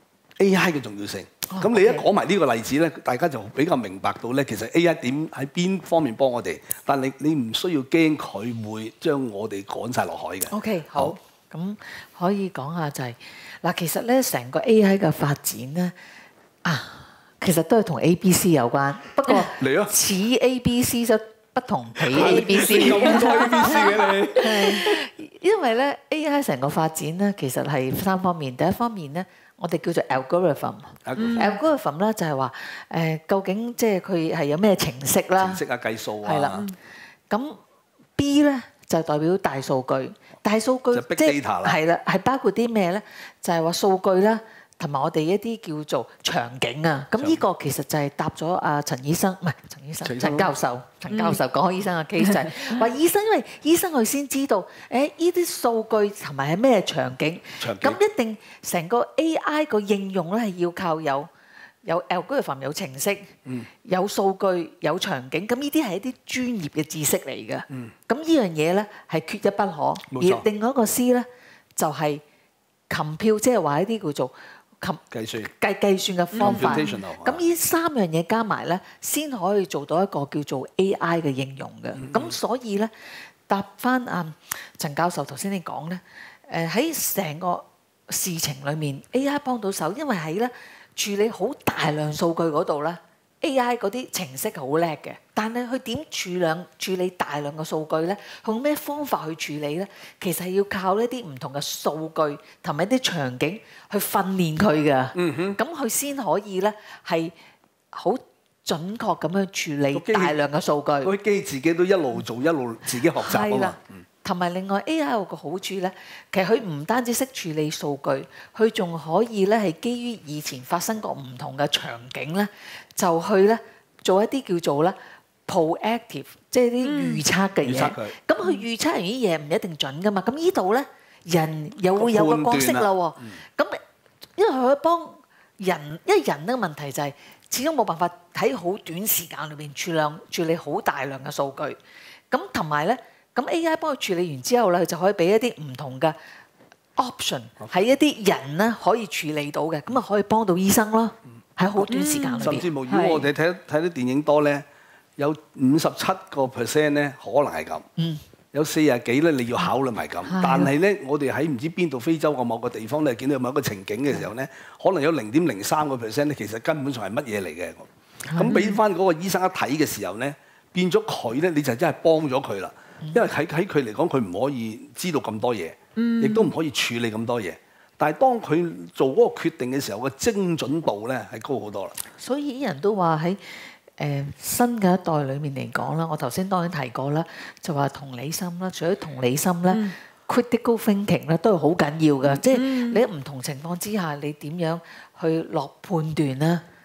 ，A I 嘅重要性。咁、哦、你一講埋呢個例子咧，大家就比較明白到咧，其實 A I 點喺邊方面幫我哋，但你你唔需要驚佢會將我哋趕晒落海嘅。 OK， 好，咁可以講下就係、是、嗱，其實咧成個 A I 嘅發展咧啊，其實都係同 A B C 有關，不過似 A B C 就不同比 A B C。咁多 A B C 嘅你？係，因為咧 A I 成個發展咧，其實係三方面。第一方面咧，我哋叫做 algorithm。algorithm 咧就係話誒，究竟即係佢係有咩程式啦？ 程式啊，計數啊。 係啦。咁 B 咧就代表大數據，大數據即係係啦，係包括啲咩咧？就係話數據啦，同埋我哋一啲叫做場景啊。咁呢個其實就係答咗阿陳醫生，唔係陳醫生，陳教授。陳教授講開醫生嘅 case 就係話醫生，因為醫生佢先知道，誒呢啲數據同埋係咩場景，咁一定成個 A I 個應用咧係要靠有有 algorithm 有程式，有數據有場景，咁呢啲係一啲專業嘅知識嚟嘅。咁呢樣嘢咧係缺一不可。而另外一個 C 咧就係 compute，即係話一啲叫做計算計計算嘅方法，咁呢三樣嘢加埋咧，先可以做到一個叫做 A I 嘅應用嘅。咁、嗯、所以咧，答翻阿陳教授頭先你講咧，誒喺成個事情裏面 A I 幫到手，因為喺咧處理好大量數據嗰度咧 ，A I 嗰啲程式好叻嘅，但係佢點處理處理大量嘅數據咧？用咩方法去處理咧？其實係要靠一啲唔同嘅數據同埋一啲場景去訓練佢嘅。嗯哼，咁佢先可以咧係好準確咁樣處理大量嘅數據。 嗰啲機自己都一路做一路自己學習啊嘛。 同埋另外 A I 有個好處咧，其實佢唔單止識處理數據，佢仲可以咧係基於以前發生過唔同嘅場景咧，就去咧做一啲叫做咧 proactive， 即係啲預測嘅嘢。咁佢預測完啲嘢唔一定準噶嘛。咁呢度咧人又會有個角色啦喎。咁、嗯、因為佢可以幫人，因為人呢個問題就係、是、始終冇辦法喺好短時間裏邊處量處理好大量嘅數據。咁同埋咧。咁 A I 幫佢處理完之後咧，佢就可以俾一啲唔同嘅 option，喺一啲人咧可以處理到嘅，咁啊可以幫到醫生咯。喺好短時間裏邊， 甚至乎如果我哋睇睇啲電影多咧，有五十七個 percent 咧可能係咁，嗯、有四十幾咧你要考慮埋咁。嗯、但係咧，我哋喺唔知邊度非洲嘅某個地方咧，見到某一個情景嘅時候咧，可能有零點零三個 percent 咧，其實根本上係乜嘢嚟嘅。咁俾翻嗰個醫生一睇嘅時候咧，變咗佢咧，你就真係幫咗佢啦。因為喺喺佢嚟講，佢唔可以知道咁多嘢，亦都唔可以處理咁多嘢。但係當佢做嗰個決定嘅時候，個精準度咧係高好多啦。 所以啲人都話喺誒新嘅一代裏面嚟講啦，我頭先當然提過啦，就話同理心啦，除咗同理心咧、嗯、critical thinking 咧都係好緊要嘅。嗯、即係你喺唔同情況之下，你點樣去落判斷啦？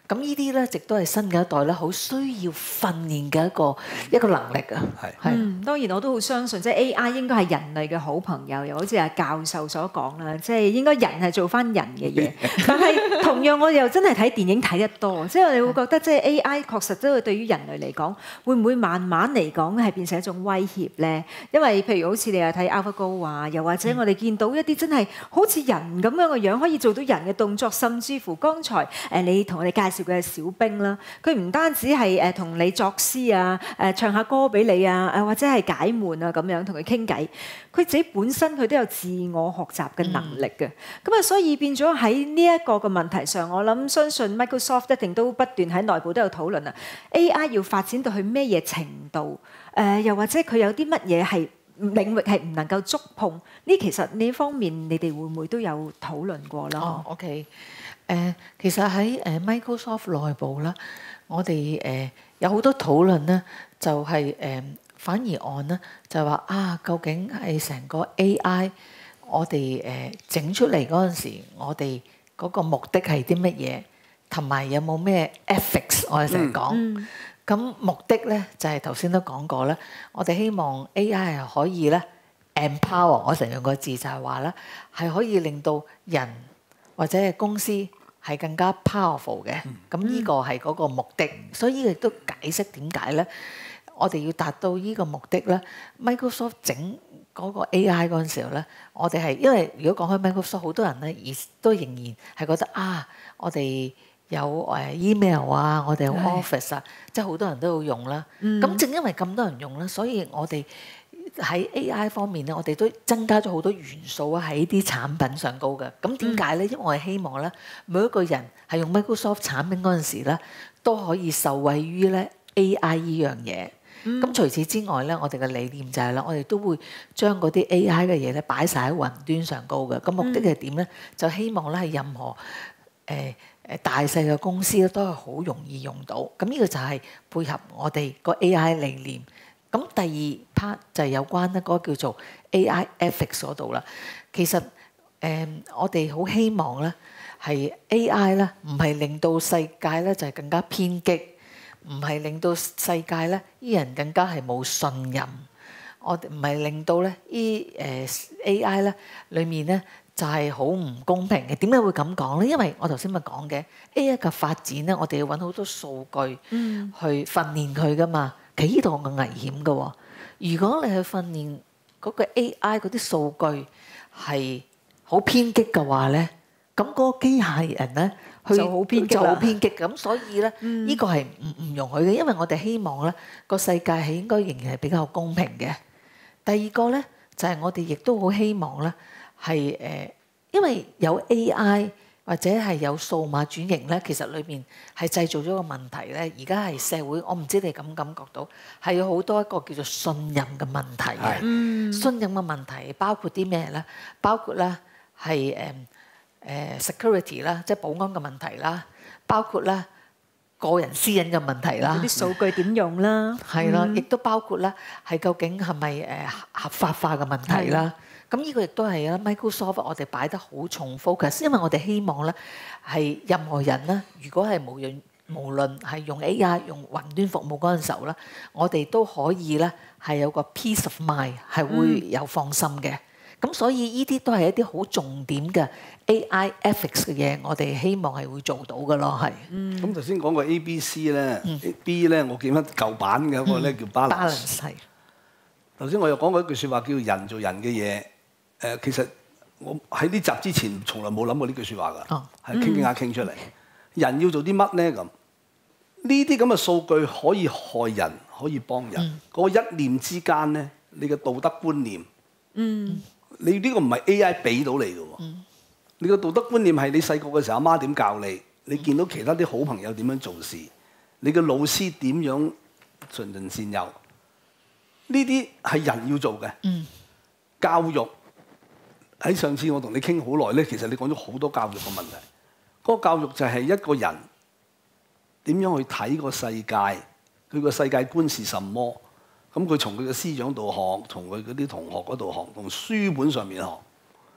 咁呢啲咧，亦都係新嘅一代咧，好需要訓練嘅一個一個能力啊。 係係嗯，當然我都好相信，即係 A I 應該係人類嘅好朋友，又好似阿教授所講啦，即係應該人係做翻人嘅嘢。但係同樣我哋又真係睇電影睇得多，即係我哋會覺得即係 A I 確實都會對於人類嚟講，會唔會慢慢嚟講係變成一種威脅咧？因為譬如好似你又睇 AlphaGo 啊，又或者我哋見到一啲真係好似人咁樣嘅樣，可以做到人嘅動作，甚至乎剛才誒你同我哋介紹嘅小兵啦，佢唔單止係誒同你作詩啊，誒唱下歌俾你啊，誒或者係解悶啊咁樣同佢傾偈，佢自己本身佢都有自我學習嘅能力嘅。咁啊，所以變咗喺呢一個嘅問題上，我諗相信 Microsoft 一定都不斷喺內部都有討論啊。A I 要發展到去咩嘢程度？誒又或者佢有啲乜嘢係領域係唔能夠觸碰？呢其實呢方面你哋會唔會都有討論過啦？ 哦，OK。誒、呃，其實喺誒 Microsoft 內部啦，我哋誒、呃、有好多討論咧，就係、是、誒、呃、反而按咧就話啊，究竟係成個 A I 我哋誒整出嚟嗰陣時，我哋嗰個目的係啲乜嘢，同埋有冇咩 ethics？我哋成日講，咁、嗯、目的咧就係頭先都講過啦，我哋希望 A I 係可以咧 empower，我成日用個字就係話咧，係可以令到人或者係公司係更加 powerful 嘅，咁呢個係嗰個目的，所以呢個亦都解釋點解咧，我哋要達到呢個目的咧。Microsoft 整嗰個 A I 嗰陣時候咧，我哋係因為如果講開 Microsoft，好多人咧而都仍然係覺得啊，我哋有誒 email 啊，我哋有 Office 啊，即係好多人都要用啦。咁、嗯、正因為咁多人用咧，所以我哋喺 A I 方面咧，我哋都增加咗好多元素啊，喺啲產品上高嘅。咁點解咧？因為我係希望咧，每一個人係用 Microsoft 產品嗰陣時咧，都可以受惠於咧 A I 依樣嘢。咁、嗯、除此之外咧，我哋嘅理念就係啦，我哋都會將嗰啲 A I 嘅嘢咧擺晒喺雲端上高嘅。咁目的係點咧？嗯、就希望咧係任何誒誒、呃、大細嘅公司咧都係好容易用到。咁呢個就係配合我哋個 A I 理念。咁第二 part 就係有關咧嗰個叫做 A I ethics 嗰度啦。其實誒、呃，我哋好希望咧係 A I 咧，唔係令到世界咧就係更加偏激，唔係令到世界咧啲人更加係冇信任。我哋唔係令到咧依誒 A I 咧裡面咧就係好唔公平嘅。點解會咁講咧？因為我頭先咪講嘅 A I 嘅發展咧，我哋要揾好多數據去訓練佢噶嘛。其實呢度咁危險嘅喎，如果你去訓練嗰個 A I 嗰啲數據係好偏激嘅話咧，咁嗰個機械人咧就好偏激啦， 就好偏激。咁所以咧，呢個係唔唔容許嘅，因為我哋希望咧個世界係應該仍然係比較公平嘅。第二個咧就係我哋亦都好希望咧係誒，因為有 A I。或者係有數碼轉型咧，其實裏面係製造咗個問題咧。而家係社會，我唔知你感唔感覺到，係有好多一個叫做信任嘅問題。嗯，信任嘅問題包括啲咩咧？包括咧係誒誒 security 啦，即係保安嘅問題啦。包括咧個人私隱嘅問題啦。 啲數據點用啦？ 係啦，亦都包括咧係究竟係咪誒合法化嘅問題啦？咁呢個亦都係啦 ，Microsoft 我哋擺得好重 focus，因為我哋希望咧係任何人咧，如果係無論無論係用 A I 用雲端服務嗰陣時候咧，我哋都可以咧係有個 peace of mind 係會有放心嘅。咁、嗯、所以呢啲都係一啲好重點嘅 A I ethics 嘅嘢，我哋希望係會做到嘅咯，係。 咁頭先講過 A B C 咧、嗯、，B 咧我見翻舊版嘅嗰個咧叫 balance。balance 頭先我又講過一句説話，叫人做人嘅嘢。誒、呃，其實我喺呢集之前從來冇諗過呢句説話㗎，係傾傾下傾出嚟。人要做啲乜咧咁？呢啲咁嘅數據可以害人，可以幫人。嗰、嗯、一念之間咧，你嘅道德觀念，嗯，你呢個唔係 A I 俾到你嘅喎。嗯、你個道德觀念係你細個嘅時候，阿媽點教你？你見到其他啲好朋友點樣做事？你嘅老師點樣循循善誘？呢啲係人要做嘅。嗯、教育。喺上次我同你傾好耐咧，其實你講咗好多教育嘅問題。嗰個教育就係一個人點樣去睇個世界，佢個世界觀是什麼？咁佢從佢嘅師長度學，從佢嗰啲同學嗰度學，從書本上面學。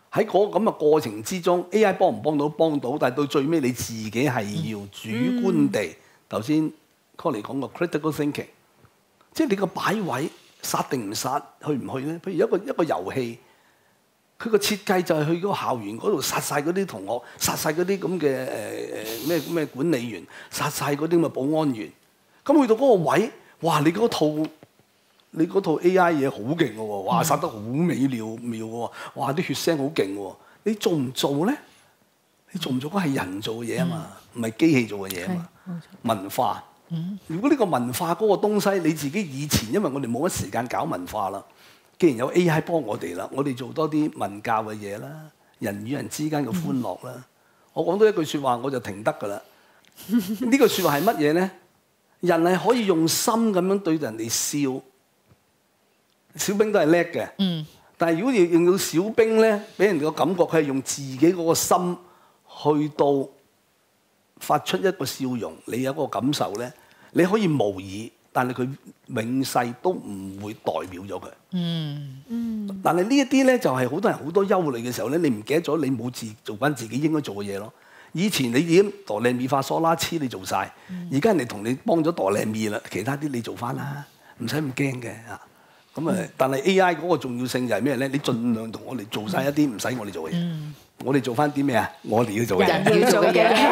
喺嗰咁嘅過程之中 ，A I 幫唔幫到？幫到，但係到最尾你自己係要主觀地，頭先 Connie 講個 critical thinking， 即係你個擺位殺定唔殺，去唔去咧？譬如一個一個遊戲，佢個設計就係去嗰個校園嗰度殺晒嗰啲同學，殺晒嗰啲咁嘅誒誒咩咩管理員，殺晒嗰啲咁嘅保安員。咁去到嗰個位，哇！你嗰套你嗰套 A I 嘢好勁嘅喎，哇！殺得好美妙妙嘅喎，哇！啲血腥好勁喎，你做唔做咧？你做唔做嗰係人做嘅嘢啊嘛，唔係機器做嘅嘢啊嘛。文化，如果呢個文化嗰個東西你自己以前，因為我哋冇乜時間搞文化啦，既然有 A I 幫我哋啦，我哋做多啲文教嘅嘢啦，人與人之間嘅歡樂啦。我講多一句説話我就停得㗎啦。呢句説話係乜嘢咧？人係可以用心咁樣對人哋笑。小兵都係叻嘅，嗯、但係如果要用到小兵咧，俾人哋個感覺佢係用自己嗰個心去到發出一個笑容，你有個感受咧，你可以模擬，但係佢永世都唔會代表咗佢。嗯嗯。但係呢一啲咧，就係好多人好多憂慮嘅時候咧，你唔記得咗你冇自做翻自己應該做嘅嘢咯。以前你已經哆唻咪發嗦啦黐你做晒，而家、嗯、人哋同你幫咗哆唻咪啦，其他啲你做翻啦，唔使咁驚嘅啊。咁誒，但係 A I 嗰個重要性就係咩咧？你盡量同我哋做晒一啲唔使我哋做嘅嘢，嗯、我哋做翻啲咩啊？我哋要做嘅嘢， 人要做嘅嘢。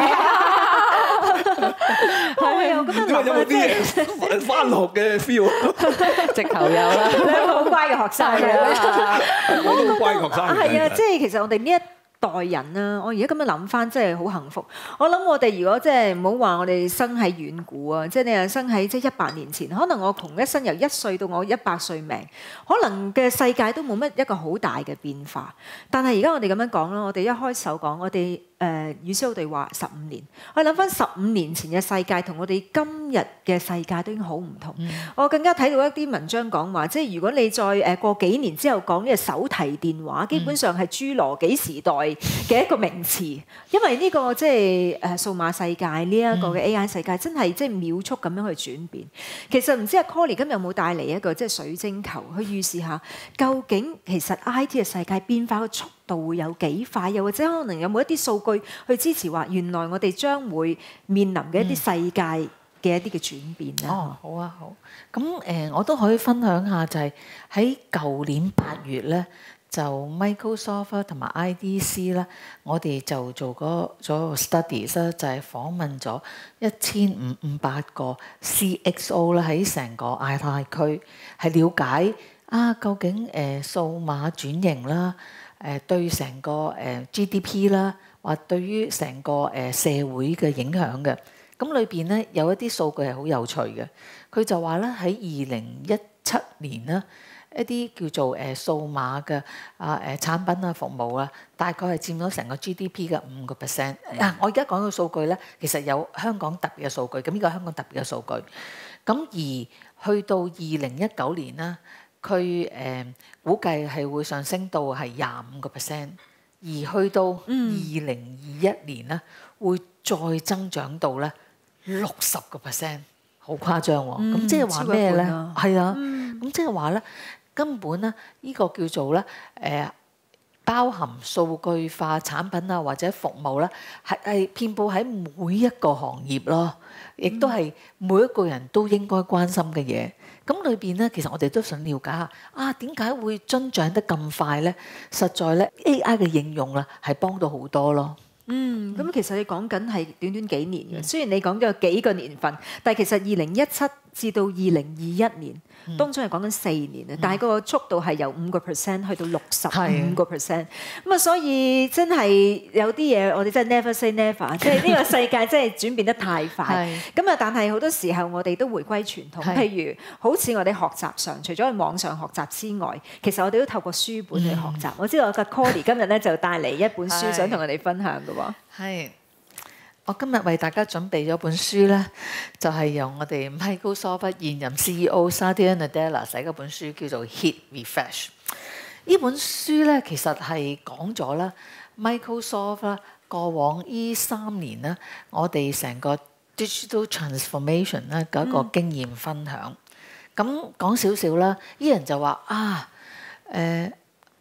係啊，我覺得有冇啲翻學嘅 feel？ 直頭有啦， 兩個好乖嘅學生啊！ 我都好乖嘅學生。 係啊，即係其實我哋呢一代人啦，我而家咁樣諗翻，真係好幸福。我諗我哋如果即係唔好話我哋生喺遠古啊，即係你係生喺即係一百年前，可能我窮一生由一歲到我一百歲命，可能嘅世界都冇乜一個好大嘅變化。但係而家我哋咁樣講啦，我哋一開手講，我哋誒與師對話十五年，我諗翻十五年前嘅世界同我哋今日嘅世界都已經好唔同。嗯、我更加睇到一啲文章講話，即係如果你再誒過幾年之後講呢個手提電話，基本上係侏羅紀時代嘅一個名詞，因為呢個即係誒數碼世界呢一個嘅 A I 世界，真係即係秒速咁樣去轉變。其實唔知阿 Connie 今日有冇帶嚟一個即係水晶球去預示下，究竟其實 I T 嘅世界變化嘅速度會有幾快，又或者可能有冇一啲數據去支持話，原來我哋將會面臨嘅一啲世界嘅一啲嘅轉變咧？ 哦，好啊，好。咁誒、呃，我都可以分享下，就係喺舊年八月咧。就 Microsoft 同埋 I D C 啦，我哋就做嗰咗 studies 咧，就係訪問咗一千五五百個 C X O 啦，喺成個亞太區係了解啊，究竟誒數碼轉型啦，誒對成個誒 G D P 啦，或對於成個誒社會嘅影響嘅。咁裏邊咧有一啲數據係好有趣嘅，佢就話咧喺二零一七年啦。一啲叫做誒數碼嘅啊誒產品啊服務啊，大概係佔咗成個 G D P 嘅五個 percent。啊，我而家講嘅數據咧，其實有香港特別嘅數據，咁呢個係香港特別嘅數據。咁而去到二零一九年啦，佢誒、呃、估計係會上升到係廿五個 percent，而去到二零二一年咧，會再增長到咧六十個 percent，好誇張喎。咁、嗯、即係話咩咧？係啊，咁即係話咧。根本咧，呢個叫做咧，誒包含數據化產品啊，或者服務咧，係係遍佈喺每一個行業咯，亦都係每一個人都應該關心嘅嘢。咁裏邊咧，其實我哋都想了解下，啊點解會增長得咁快咧？實在咧 A I 嘅應用啦，係幫到好多咯。 嗯，咁其實你講緊係短短幾年嘅，雖然你講咗幾個年份，但係其實二零一七至到二零二一年，嗯、當中係講緊四年啊，嗯、但係個速度係由五個 percent 去到六十五個 percent，咁啊，所以真係有啲嘢我哋真係 never say never，即係呢個世界真係轉變得太快。咁啊，但係好多時候我哋都回歸傳統，是譬如好似我哋學習上，除咗喺網上學習之外，其實我哋都透過書本去學習。嗯、我知道我嘅 Connie 今日咧就帶嚟一本書，想同我哋分享嘅喎。 係。我今日為大家準備咗本書咧，就係、是、由我哋 Microsoft 現任 C E O Satya Nadella 寫嗰本書，叫做 Hit Refresh。呢本書咧其實係講咗啦 Microsoft 啦過往呢三年咧，我哋成個 digital transformation 咧嘅一個經驗分享。咁講少少啦，啲人就話啊，誒、呃、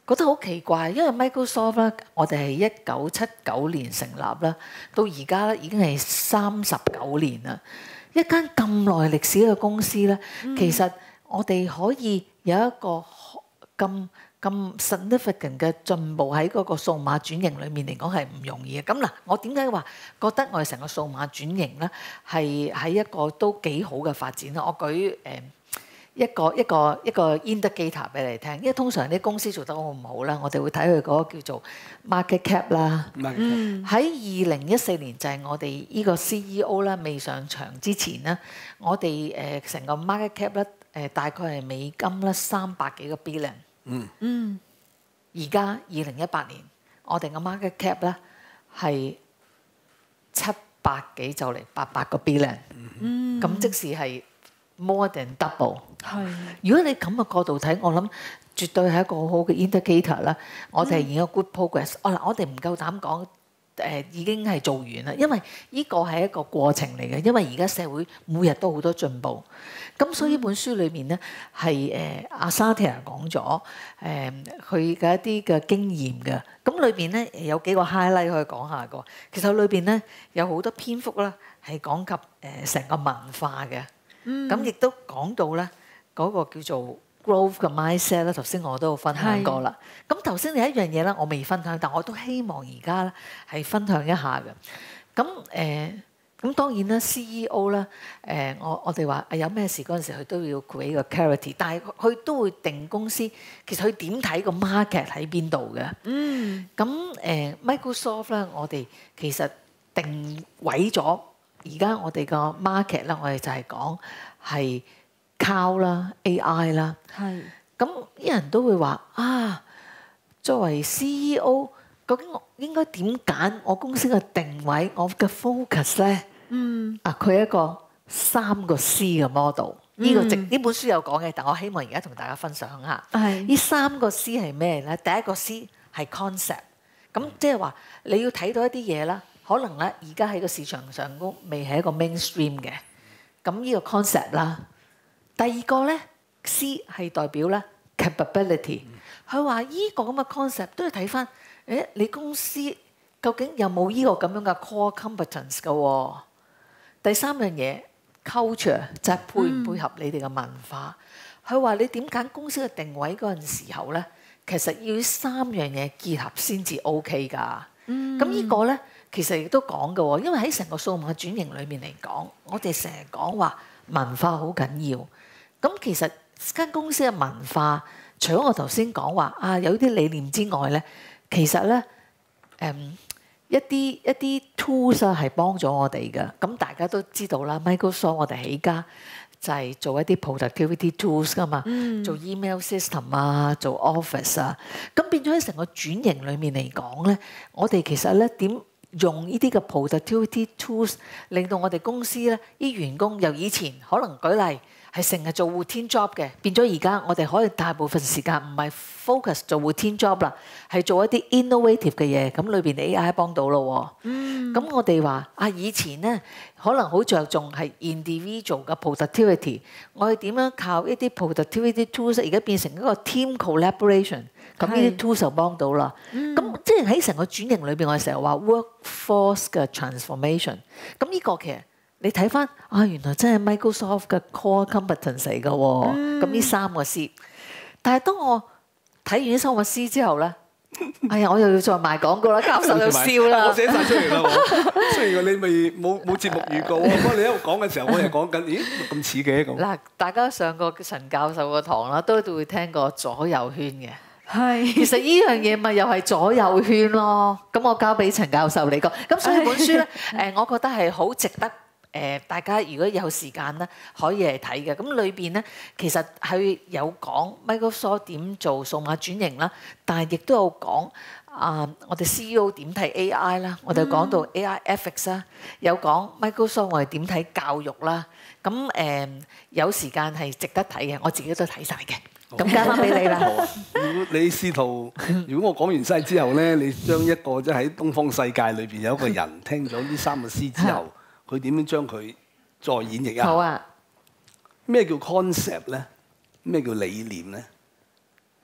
覺得好奇怪，因為 Microsoft 咧，我哋係一九七九年成立啦，到而家咧已經係三十九年啦。一間咁耐歷史嘅公司咧，嗯、其實我哋可以有一個咁咁 significant 嘅進步喺嗰個數碼轉型裏面嚟講係唔容易嘅。咁嗱，我點解話覺得我哋成個數碼轉型咧係喺一個都幾好嘅發展咧？我舉誒。呃一個一個一個 indicator 俾你聽，因為通常啲公司做得好唔好啦，我哋會睇佢嗰個叫做 market cap 啦。喺二零一四年就係我哋呢個 C E O 啦未上場之前咧，我哋誒成個 market cap 咧誒大概係美金咧三百幾個 billion。嗯嗯。而家二零一八年，我哋嘅 market cap 咧係七百幾就嚟八百個 billion。嗯。咁即使係 more than double。係，如果你咁嘅角度睇，我諗絕對係一個好好嘅 indicator 啦。我哋係已經有 good progress。哦嗱，我哋唔夠膽講誒已經係做完啦，因為呢個係一個過程嚟嘅。因為而家社會每日都好多進步，咁所以呢本書裏面咧係誒阿 Satya 講咗誒佢嘅一啲嘅經驗嘅。咁裏邊咧有幾個 highlight 可以講下個。其實裏邊咧有好多篇幅啦，係講及誒成個文化嘅。咁亦都講到咧。嗰個叫做 growth 嘅 mindset 咧，頭先我都有分享過啦。咁頭先有一樣嘢咧，我未分享，但我都希望而家咧係分享一下嘅。咁誒，咁當然啦 ，C E O 啦，誒，我我哋話有咩事嗰陣時，佢都要 create 個 clarity，但係佢都會定公司，其實佢點睇個 market 喺邊度嘅。嗯。咁誒 Microsoft 咧，我哋其實定位咗而家我哋個 market 咧，我哋就係講係。Cloud 啦 ，A I 啦，係咁啲人都會話啊，作為 C E O，究竟我應該點揀我公司嘅定位，我嘅 focus 咧？嗯，啊，佢係一個三個 C 嘅 model，呢、嗯、個直呢本書有講嘅，但我希望而家同大家分享下。係呢三個 C 係咩咧？第一個 C 係 concept，咁即係話你要睇到一啲嘢啦，可能咧而家喺個市場上都未係一個 mainstream 嘅，咁呢個 concept 啦。第二個咧 C 係代表咧 capability，佢話依個咁嘅 concept 都要睇翻，誒你公司究竟有冇依個咁樣嘅 core competence 嘅喎？第三樣嘢 culture 就係配唔配合你哋嘅文化。佢話、嗯、你點揀公司嘅定位嗰陣時候咧，其實要三樣嘢結合先至 OK 㗎。咁、嗯、呢個咧其實亦都講嘅喎，因為喺成個數碼轉型裏面嚟講，我哋成日講話文化好緊要。咁其實間公司嘅文化，除咗我頭先講話啊有啲理念之外咧，其實咧誒、嗯、一啲一啲 tools 啊係幫咗我哋嘅。咁大家都知道啦 ，Microsoft 我哋起家就係做一啲 productivity tools 噶嘛，嗯、做 email system 啊，做 office 啊。咁變咗喺成個轉型裏面嚟講咧，我哋其實咧點用呢啲嘅 productivity tools， 令到我哋公司咧啲員工由以前可能舉例。係成日做 routine job 嘅，變咗而家我哋可以大部分時間唔係 focus 做 routine job 啦，係做一啲 innovative 嘅嘢。咁裏邊 A I 幫到咯。嗯。咁我哋話啊，以前咧可能好着重係 individual 嘅 productivity， 我哋點樣靠一啲 productivity tools， 而家變成一個 team collaboration。咁呢啲 tools 就幫到啦。嗯。咁即係喺成個轉型裏邊，我哋成日話 workforce 嘅 transformation。咁呢個其實。你睇翻啊，原來真係 Microsoft 嘅 core competence 嚟嘅喎。咁呢、嗯、三個 C， 但係當我睇完呢三個 C 之後咧，哎呀，我又要再賣廣告啦，教授又笑啦。 我寫晒出嚟啦，我雖然你未冇冇節目預告，不過你喺度講嘅時候，我又講緊，咦咁似嘅咁。嗱， 大家上過陳教授個堂啦，都都會聽過左右圈嘅。係是， 其實呢樣嘢咪又係左右圈咯。咁我交俾陳教授你講。咁所以本書咧，誒，我覺得係好值得。誒，大家如果有時間咧，可以嚟睇嘅。咁裏邊咧，其實係有講 Microsoft 點做數碼轉型啦，但係亦都有講啊、呃，我哋 C E O 點睇 A I 啦，我哋講到 A I ethics 啦，有講 Microsoft 我哋點睇教育啦。咁誒、呃，有時間係值得睇嘅，我自己都睇晒嘅。咁交翻俾你啦。好啊。 如果你試圖，如果我講完晒之後咧，你將一個即係喺東方世界裏邊有一個人聽咗呢三個 C 之後。佢點樣將佢再演繹啊？好啊！咩叫 concept 咧？咩叫理念咧？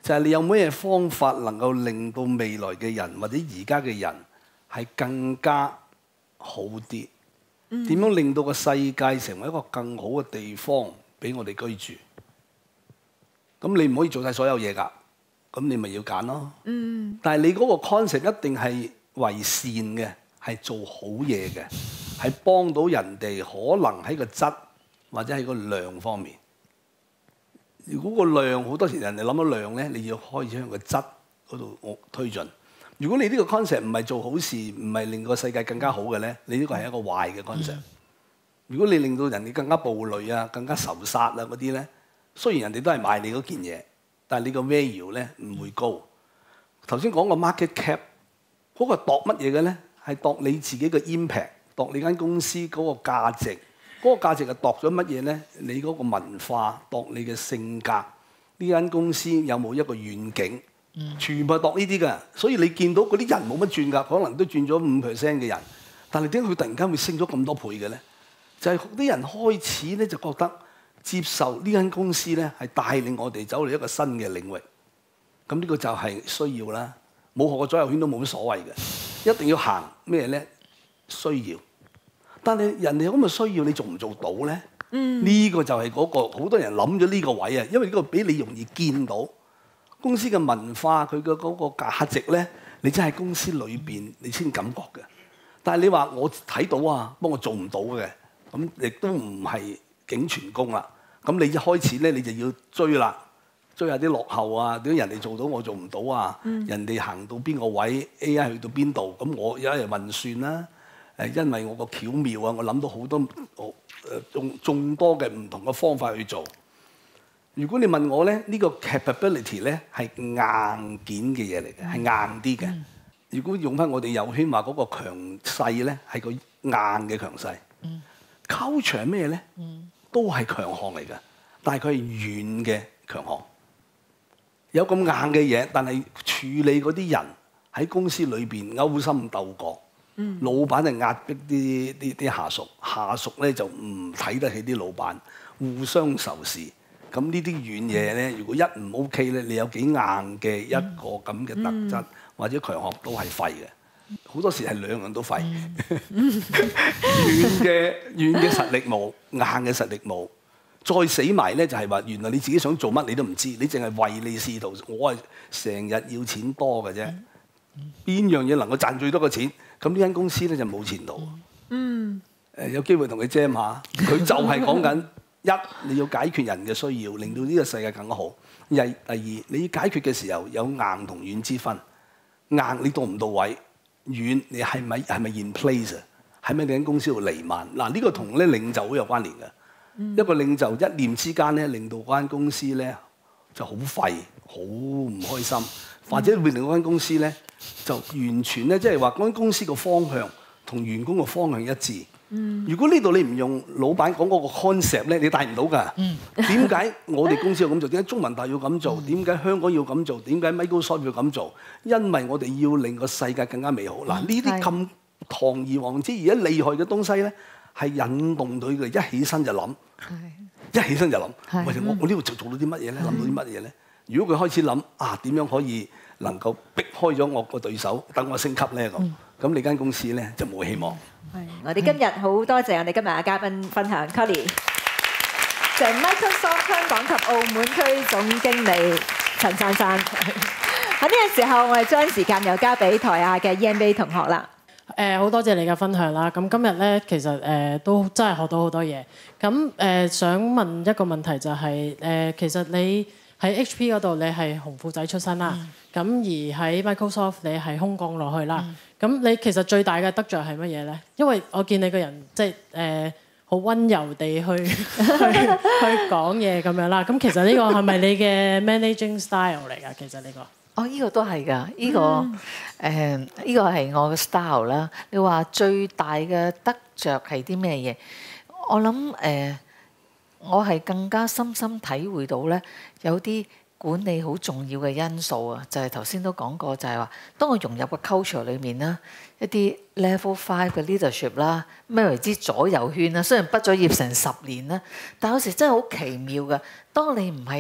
就係你有咩方法能夠令到未來嘅人或者而家嘅人係更加好啲？點樣令到個世界成為一個更好嘅地方俾我哋居住？咁你唔可以做晒所有嘢㗎，咁你咪要揀咯。嗯。但係你嗰個 concept 一定係為善嘅，係做好嘢嘅，係幫到人哋，可能喺個質或者喺個量方面。如果個量好多時人哋諗到量咧，你要開始向個質嗰度推進。如果你呢個 concept 唔係做好事，唔係令個世界更加好嘅咧，你呢個係一個壞嘅 concept。如果你令到人哋更加暴戾啊、更加仇殺啊嗰啲咧，雖然人哋都係買你嗰件嘢，但係你個 value 咧唔會高。頭先講個 market cap 嗰個度乜嘢嘅咧？係度你自己嘅 impact，度你間公司嗰個價值。嗰個價值係度咗乜嘢咧？你嗰個文化，度你嘅性格，呢間公司有冇一個願景？全部係度呢啲㗎。所以你見到嗰啲人冇乜轉㗎，可能都轉咗五 percent 嘅人，但係點解佢突然間會升咗咁多倍嘅咧？就係啲人開始咧就覺得接受呢間公司咧係帶領我哋走嚟一個新嘅領域。咁呢個就係需要啦。冇學過左右圈都冇乜所謂嘅，一定要行咩咧？需要。但係人哋有咁嘅需要，你做唔做到咧？呢、嗯、個就係嗰、嗰個好多人諗咗呢個位啊，因為呢個比你容易見到公司嘅文化，佢嘅嗰個價值咧，你真係公司裏邊你先感覺嘅。但係你話我睇到啊，不過我做唔到嘅，咁亦都唔係景全功啦。咁你一開始咧，你就要追啦，追下啲落後啊，點解人哋做到我做唔到啊？嗯、人哋行到邊個位 ，A I 去到邊度，咁我有一日運算啦。誒，因為我個巧妙啊，我諗到好多誒眾眾多嘅唔同嘅方法去做。如果你問我咧，呢個 capability 咧係硬件嘅嘢嚟嘅，係硬啲嘅。如果用翻我哋有圈話嗰個強勢咧，係個硬嘅強勢。culture 係咩咧？都係強項嚟嘅，但係佢係軟嘅強項。有咁硬嘅嘢，但係處理嗰啲人喺公司裏邊勾心鬥角。嗯、老闆就壓迫啲啲啲下屬，下屬咧就唔睇得起啲老闆，互相仇視。咁呢啲軟嘢咧，如果一唔 OK 咧，你有幾硬嘅一個咁嘅特質、嗯、或者強項都係廢嘅。好多時係兩樣都廢。嗯、軟嘅軟嘅實力冇，硬嘅實力冇。再死埋咧就係話，原來你自己想做乜你都唔知，你淨係唯利是圖。我係成日要錢多嘅啫，邊樣嘢能夠賺最多嘅錢？咁呢間公司咧就冇前途。嗯。誒有機會同佢 jam 下，佢就係講緊一，你要解決人嘅需要，令到呢個世界更加好。第二，你要解決嘅時候有硬同軟之分。硬你到唔到位，軟你係咪係咪 in place 啊？喺咪你間公司度瀰漫？嗱、這、呢個同咧領袖好有關聯嘅。嗯、一個領袖一念之間咧，令到嗰間公司咧就好廢，好唔開心，或者會令嗰間公司咧。就完全咧，即係話嗰間公司個方向同員工個方向一致。嗯、如果呢度你唔用老闆講嗰個 concept 咧，你帶唔到㗎。點解、嗯、我哋公司要咁做？點解中文大要咁做？點解、嗯、香港要咁做？點解 Microsoft 要咁做？因為我哋要令個世界更加美好。嗱、嗯，呢啲咁堂而皇之而家厲害嘅東西咧，係引動到佢一起身就諗，嗯、一起身就諗。喂，我我呢度就做到啲乜嘢咧？諗到啲乜嘢咧？如果佢開始諗啊，點樣可以能夠逼開咗我個對手，等我升級咧咁，咁、嗯、你間公司咧就冇希望。係， 我哋今日好多謝我哋今日嘅嘉賓分享 Colly 就係 Microsoft 香港及澳門區總經理陳珊珊。喺呢個時候，我哋將時間又交俾台下嘅 E M B A 同學啦。 誒，好多謝你嘅分享啦。咁今日咧，其實誒、呃、都真係學到好多嘢。咁誒、呃，想問一個問題就係、是、誒、呃，其實你喺 H P 嗰度，你係紅褲仔出身啦。咁、嗯、而喺 Microsoft，你係空降落去啦。咁、嗯、你其實最大嘅得着係乜嘢咧？因為我見你個人即係誒好溫柔地去去去講嘢咁樣啦。咁其實呢個係咪你嘅 managing style 嚟㗎？其實呢、呢個哦，呢、呢個都係㗎。呢、呢個誒呢、嗯呃呢個係我嘅 style 啦。你話最大嘅得着係啲咩嘢？我諗誒、呃，我係更加深深體會到咧，有啲管理好重要嘅因素啊，就係頭先都講過，就係話當我融入個 culture 裏面啦，一啲 level five 嘅 leadership 啦，咩為之左右圈啦？雖然畢咗業成十年啦，但有時真係好奇妙嘅。當你唔係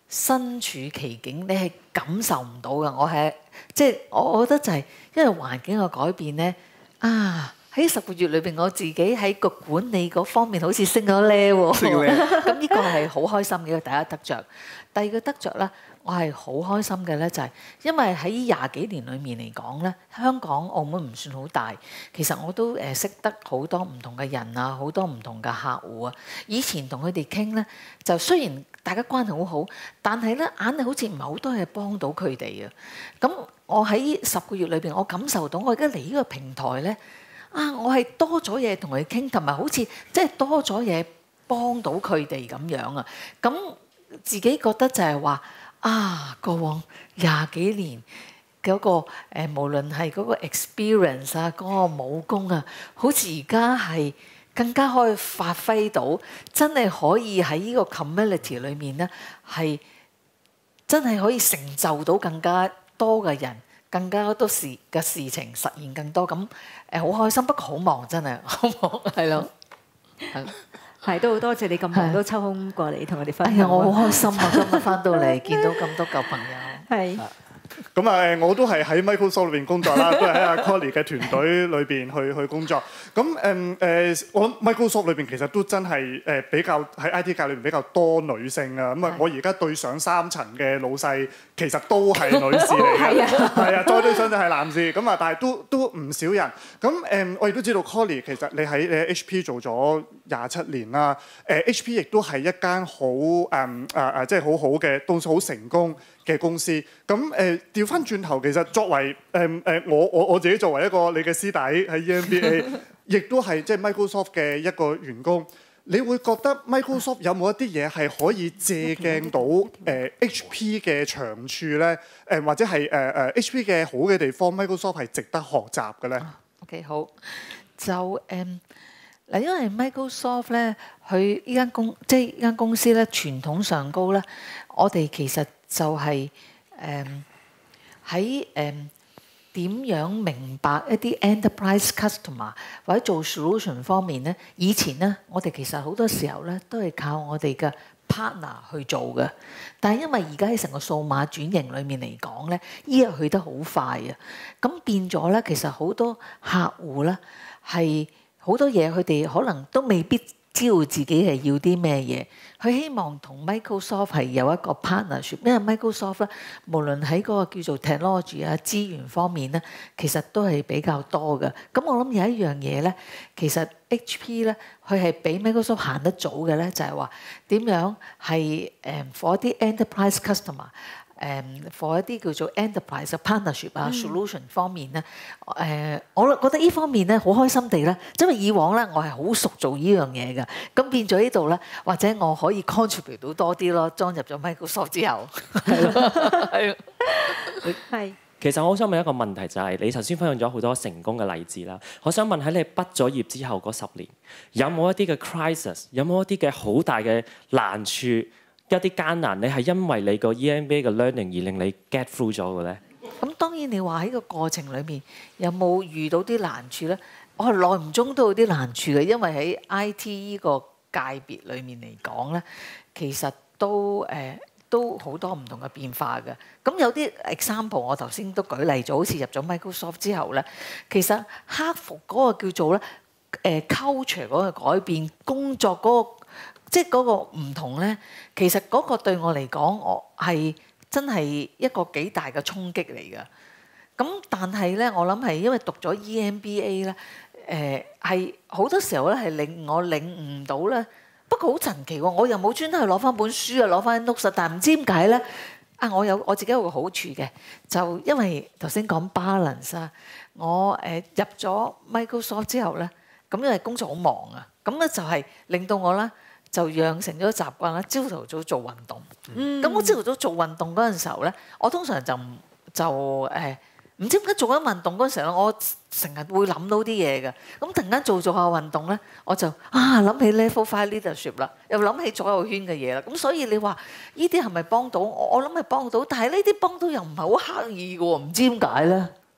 身處其境，你係感受唔到嘅。我係即係我我覺得就係因為環境嘅改變咧，啊喺十個月裏邊，我自己喺個管理嗰方面好似升咗 level 喎。 升咗 level 咁呢個係好開心嘅一個第一得着。第二個得着咧，我係好開心嘅咧，就係因為喺廿幾年裏面嚟講咧，香港澳門唔算好大，其實我都誒識得好多唔同嘅人啊，好多唔同嘅客戶啊。以前同佢哋傾咧，就雖然大家關係好好，但係咧硬係好似唔係好多嘢幫到佢哋啊。咁我喺十個月裏邊，我感受到我而家嚟呢個平台咧，啊，我係多咗嘢同佢傾，同埋好似即係多咗嘢幫到佢哋咁樣啊。咁自己覺得就係話啊，過往廿幾年嗰個誒，無論係嗰個 experience 啊，嗰個武功啊，好似而家係更加可以發揮到，真係可以喺呢個 community 裏面咧，係真係可以成就到更加多嘅人，更加多事嘅事情實現更多。咁誒好開心，不過好忙，真係好忙，係咯，係。 係都好多謝你咁忙都抽空過嚟同我哋分享。 哎呀，我好開心啊！今日翻到嚟見到咁多舊朋友。 係。 咁啊誒，我都係喺 Microsoft 裏邊工作啦，都係喺阿 Colly 嘅團隊裏邊去去工作。咁誒誒，我 Microsoft 裏邊其實都真係誒比較喺 I T 界裏邊比較多女性啊。咁啊，我而家對上三層嘅老細其實都係女士嚟嘅，係啊，再對上就係男士。咁啊，但係都都唔少人。咁誒，我亦都知道 Colly 其實你喺你喺 H P 做咗廿七年啦。誒 H P 亦都係一間好誒誒誒，即係好好嘅，都好成功嘅公司。咁誒調翻轉頭，其實作為誒誒我我我自己作為一個你嘅師弟喺 E M B A， 亦都係即係 Microsoft 嘅一個員工，你會覺得 Microsoft 有冇一啲嘢係可以借鏡到誒 H P 嘅長處咧？誒或者係誒誒 H P 嘅好嘅地方 ，Microsoft 係值得學習嘅咧 ？OK， 好，就誒嗱，因為 Microsoft 咧，佢依間公即係依間公司咧，傳統上高咧，我哋其實就係誒喺誒點樣明白一啲 enterprise customer 或者做 solution 方面咧，以前咧我哋其實好多時候咧都係靠我哋嘅 partner 去做嘅，但係因為而家喺成個數碼轉型裏面嚟講咧，依日去得好快啊，咁變咗咧，其實好多客戶咧係好多嘢，佢哋可能都未必知道自己係要啲咩嘢，佢希望同 Microsoft 係有一個 partnership， 因為 Microsoft 咧，無論喺嗰個叫做 technology 啊資源方面咧，其實都係比較多嘅。咁我諗有一樣嘢咧，其實 H P 咧，佢係比 Microsoft 行得早嘅咧，就係話點樣係誒 for 啲 enterprise customer。誒 for 一啲叫做 enterprise partnership 啊 solution 方面咧，誒、呃、我覺得呢方面咧好開心地咧，因為以往咧我係好熟做呢樣嘢嘅，咁變咗呢度咧，或者我可以 contribute 到多啲咯，裝入咗 Microsoft 之後，係咯，係。 係。 其實我好想問一個問題，就係、是、你頭先分享咗好多成功嘅例子啦。我想問喺你畢咗業之後嗰十年，有冇一啲嘅 crisis， 有冇一啲嘅好大嘅難處？一啲艱難，你係因為你個 E M B A 嘅 learning 而令你 get through 咗嘅咧？ 咁當然你話喺個過程裏面有冇遇到啲難處咧？我係耐唔中都有啲難處嘅，因為喺 I T 呢個界別裏面嚟講咧，其實都誒、呃、都好多唔同嘅變化嘅。咁有啲 example 我頭先都舉例咗，好似入咗 Microsoft 之後咧，其實克服嗰個叫做咧誒 culture 嗰個改變，工作嗰個。即係嗰個唔同咧，其實嗰個對我嚟講，我係真係一個幾大嘅衝擊嚟嘅。咁但係咧，我諗係因為讀咗 E M B A 咧，誒係好多時候咧係令我領悟到咧。不過好神奇喎，我又冇專登去攞翻本書啊，攞翻 notes，但係唔知點解咧啊！我有我自己有個好處嘅，就因為頭先講 balance 啊，我誒入咗 Microsoft 之後咧，咁因為工作好忙啊，咁咧就係令到我咧。就養成咗習慣啦，朝頭早做運動。咁、嗯、我朝頭早做運動嗰陣時候咧，我通常就唔就誒唔、呃、知點解做緊運動嗰陣時候，我成日會諗到啲嘢嘅。咁突然間做做下運動咧，我就啊諗起 level five leadership 啦，又諗起左右圈嘅嘢啦。咁所以你話呢啲係咪幫到我？我諗係幫到，但係呢啲幫到又唔係好刻意嘅喎，唔知點解咧。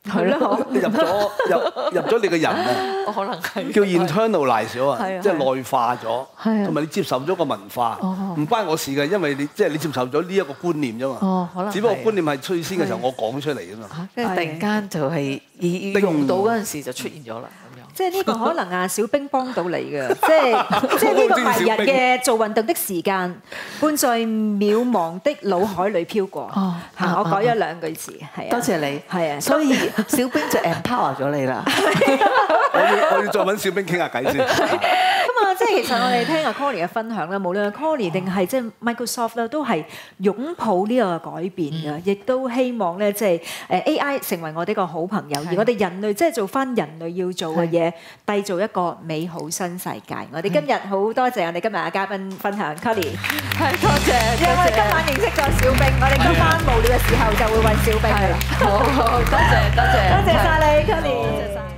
係咯， 你入咗入入咗你個人啊， 我可能係叫 internalize 咗啊， 係啊即係內化咗， 係啊同埋你接受咗個文化， 哦唔關我事嘅，因為你即係你接受咗呢一個觀念啫嘛。 哦可能係只不過觀念係最先嘅時候，我講出嚟㗎嘛。 嚇跟住突然間就係要用到嗰陣時就出現咗啦咁樣。 即係呢個可能啊，小冰幫到你嘅，即係即係呢個白日嘅做運動的時間，伴在渺茫的腦海裏飄過。 哦嚇，我改咗兩句詞，係啊。 多謝你， 係啊， 所以小冰就 empower 咗你啦。 我要我要再揾小冰傾下偈先。 咁啊，即係其實我哋聽阿 Connie 嘅分享啦，無論係 Connie 定係即係 Microsoft 咧，都係擁抱呢個改變嘅，亦都希望咧即係誒 A I 成為我哋一個好朋友，而我哋人類即係做翻人類要做嘅嘢，締造一個美好新世界。我哋今日好多謝我哋今日嘅嘉賓分享 Connie， 係多謝， 因為我哋今晚認識咗小冰，我哋今晚無聊嘅時候就會揾小冰㗎啦。 好好多謝多謝， 多謝晒你 Connie。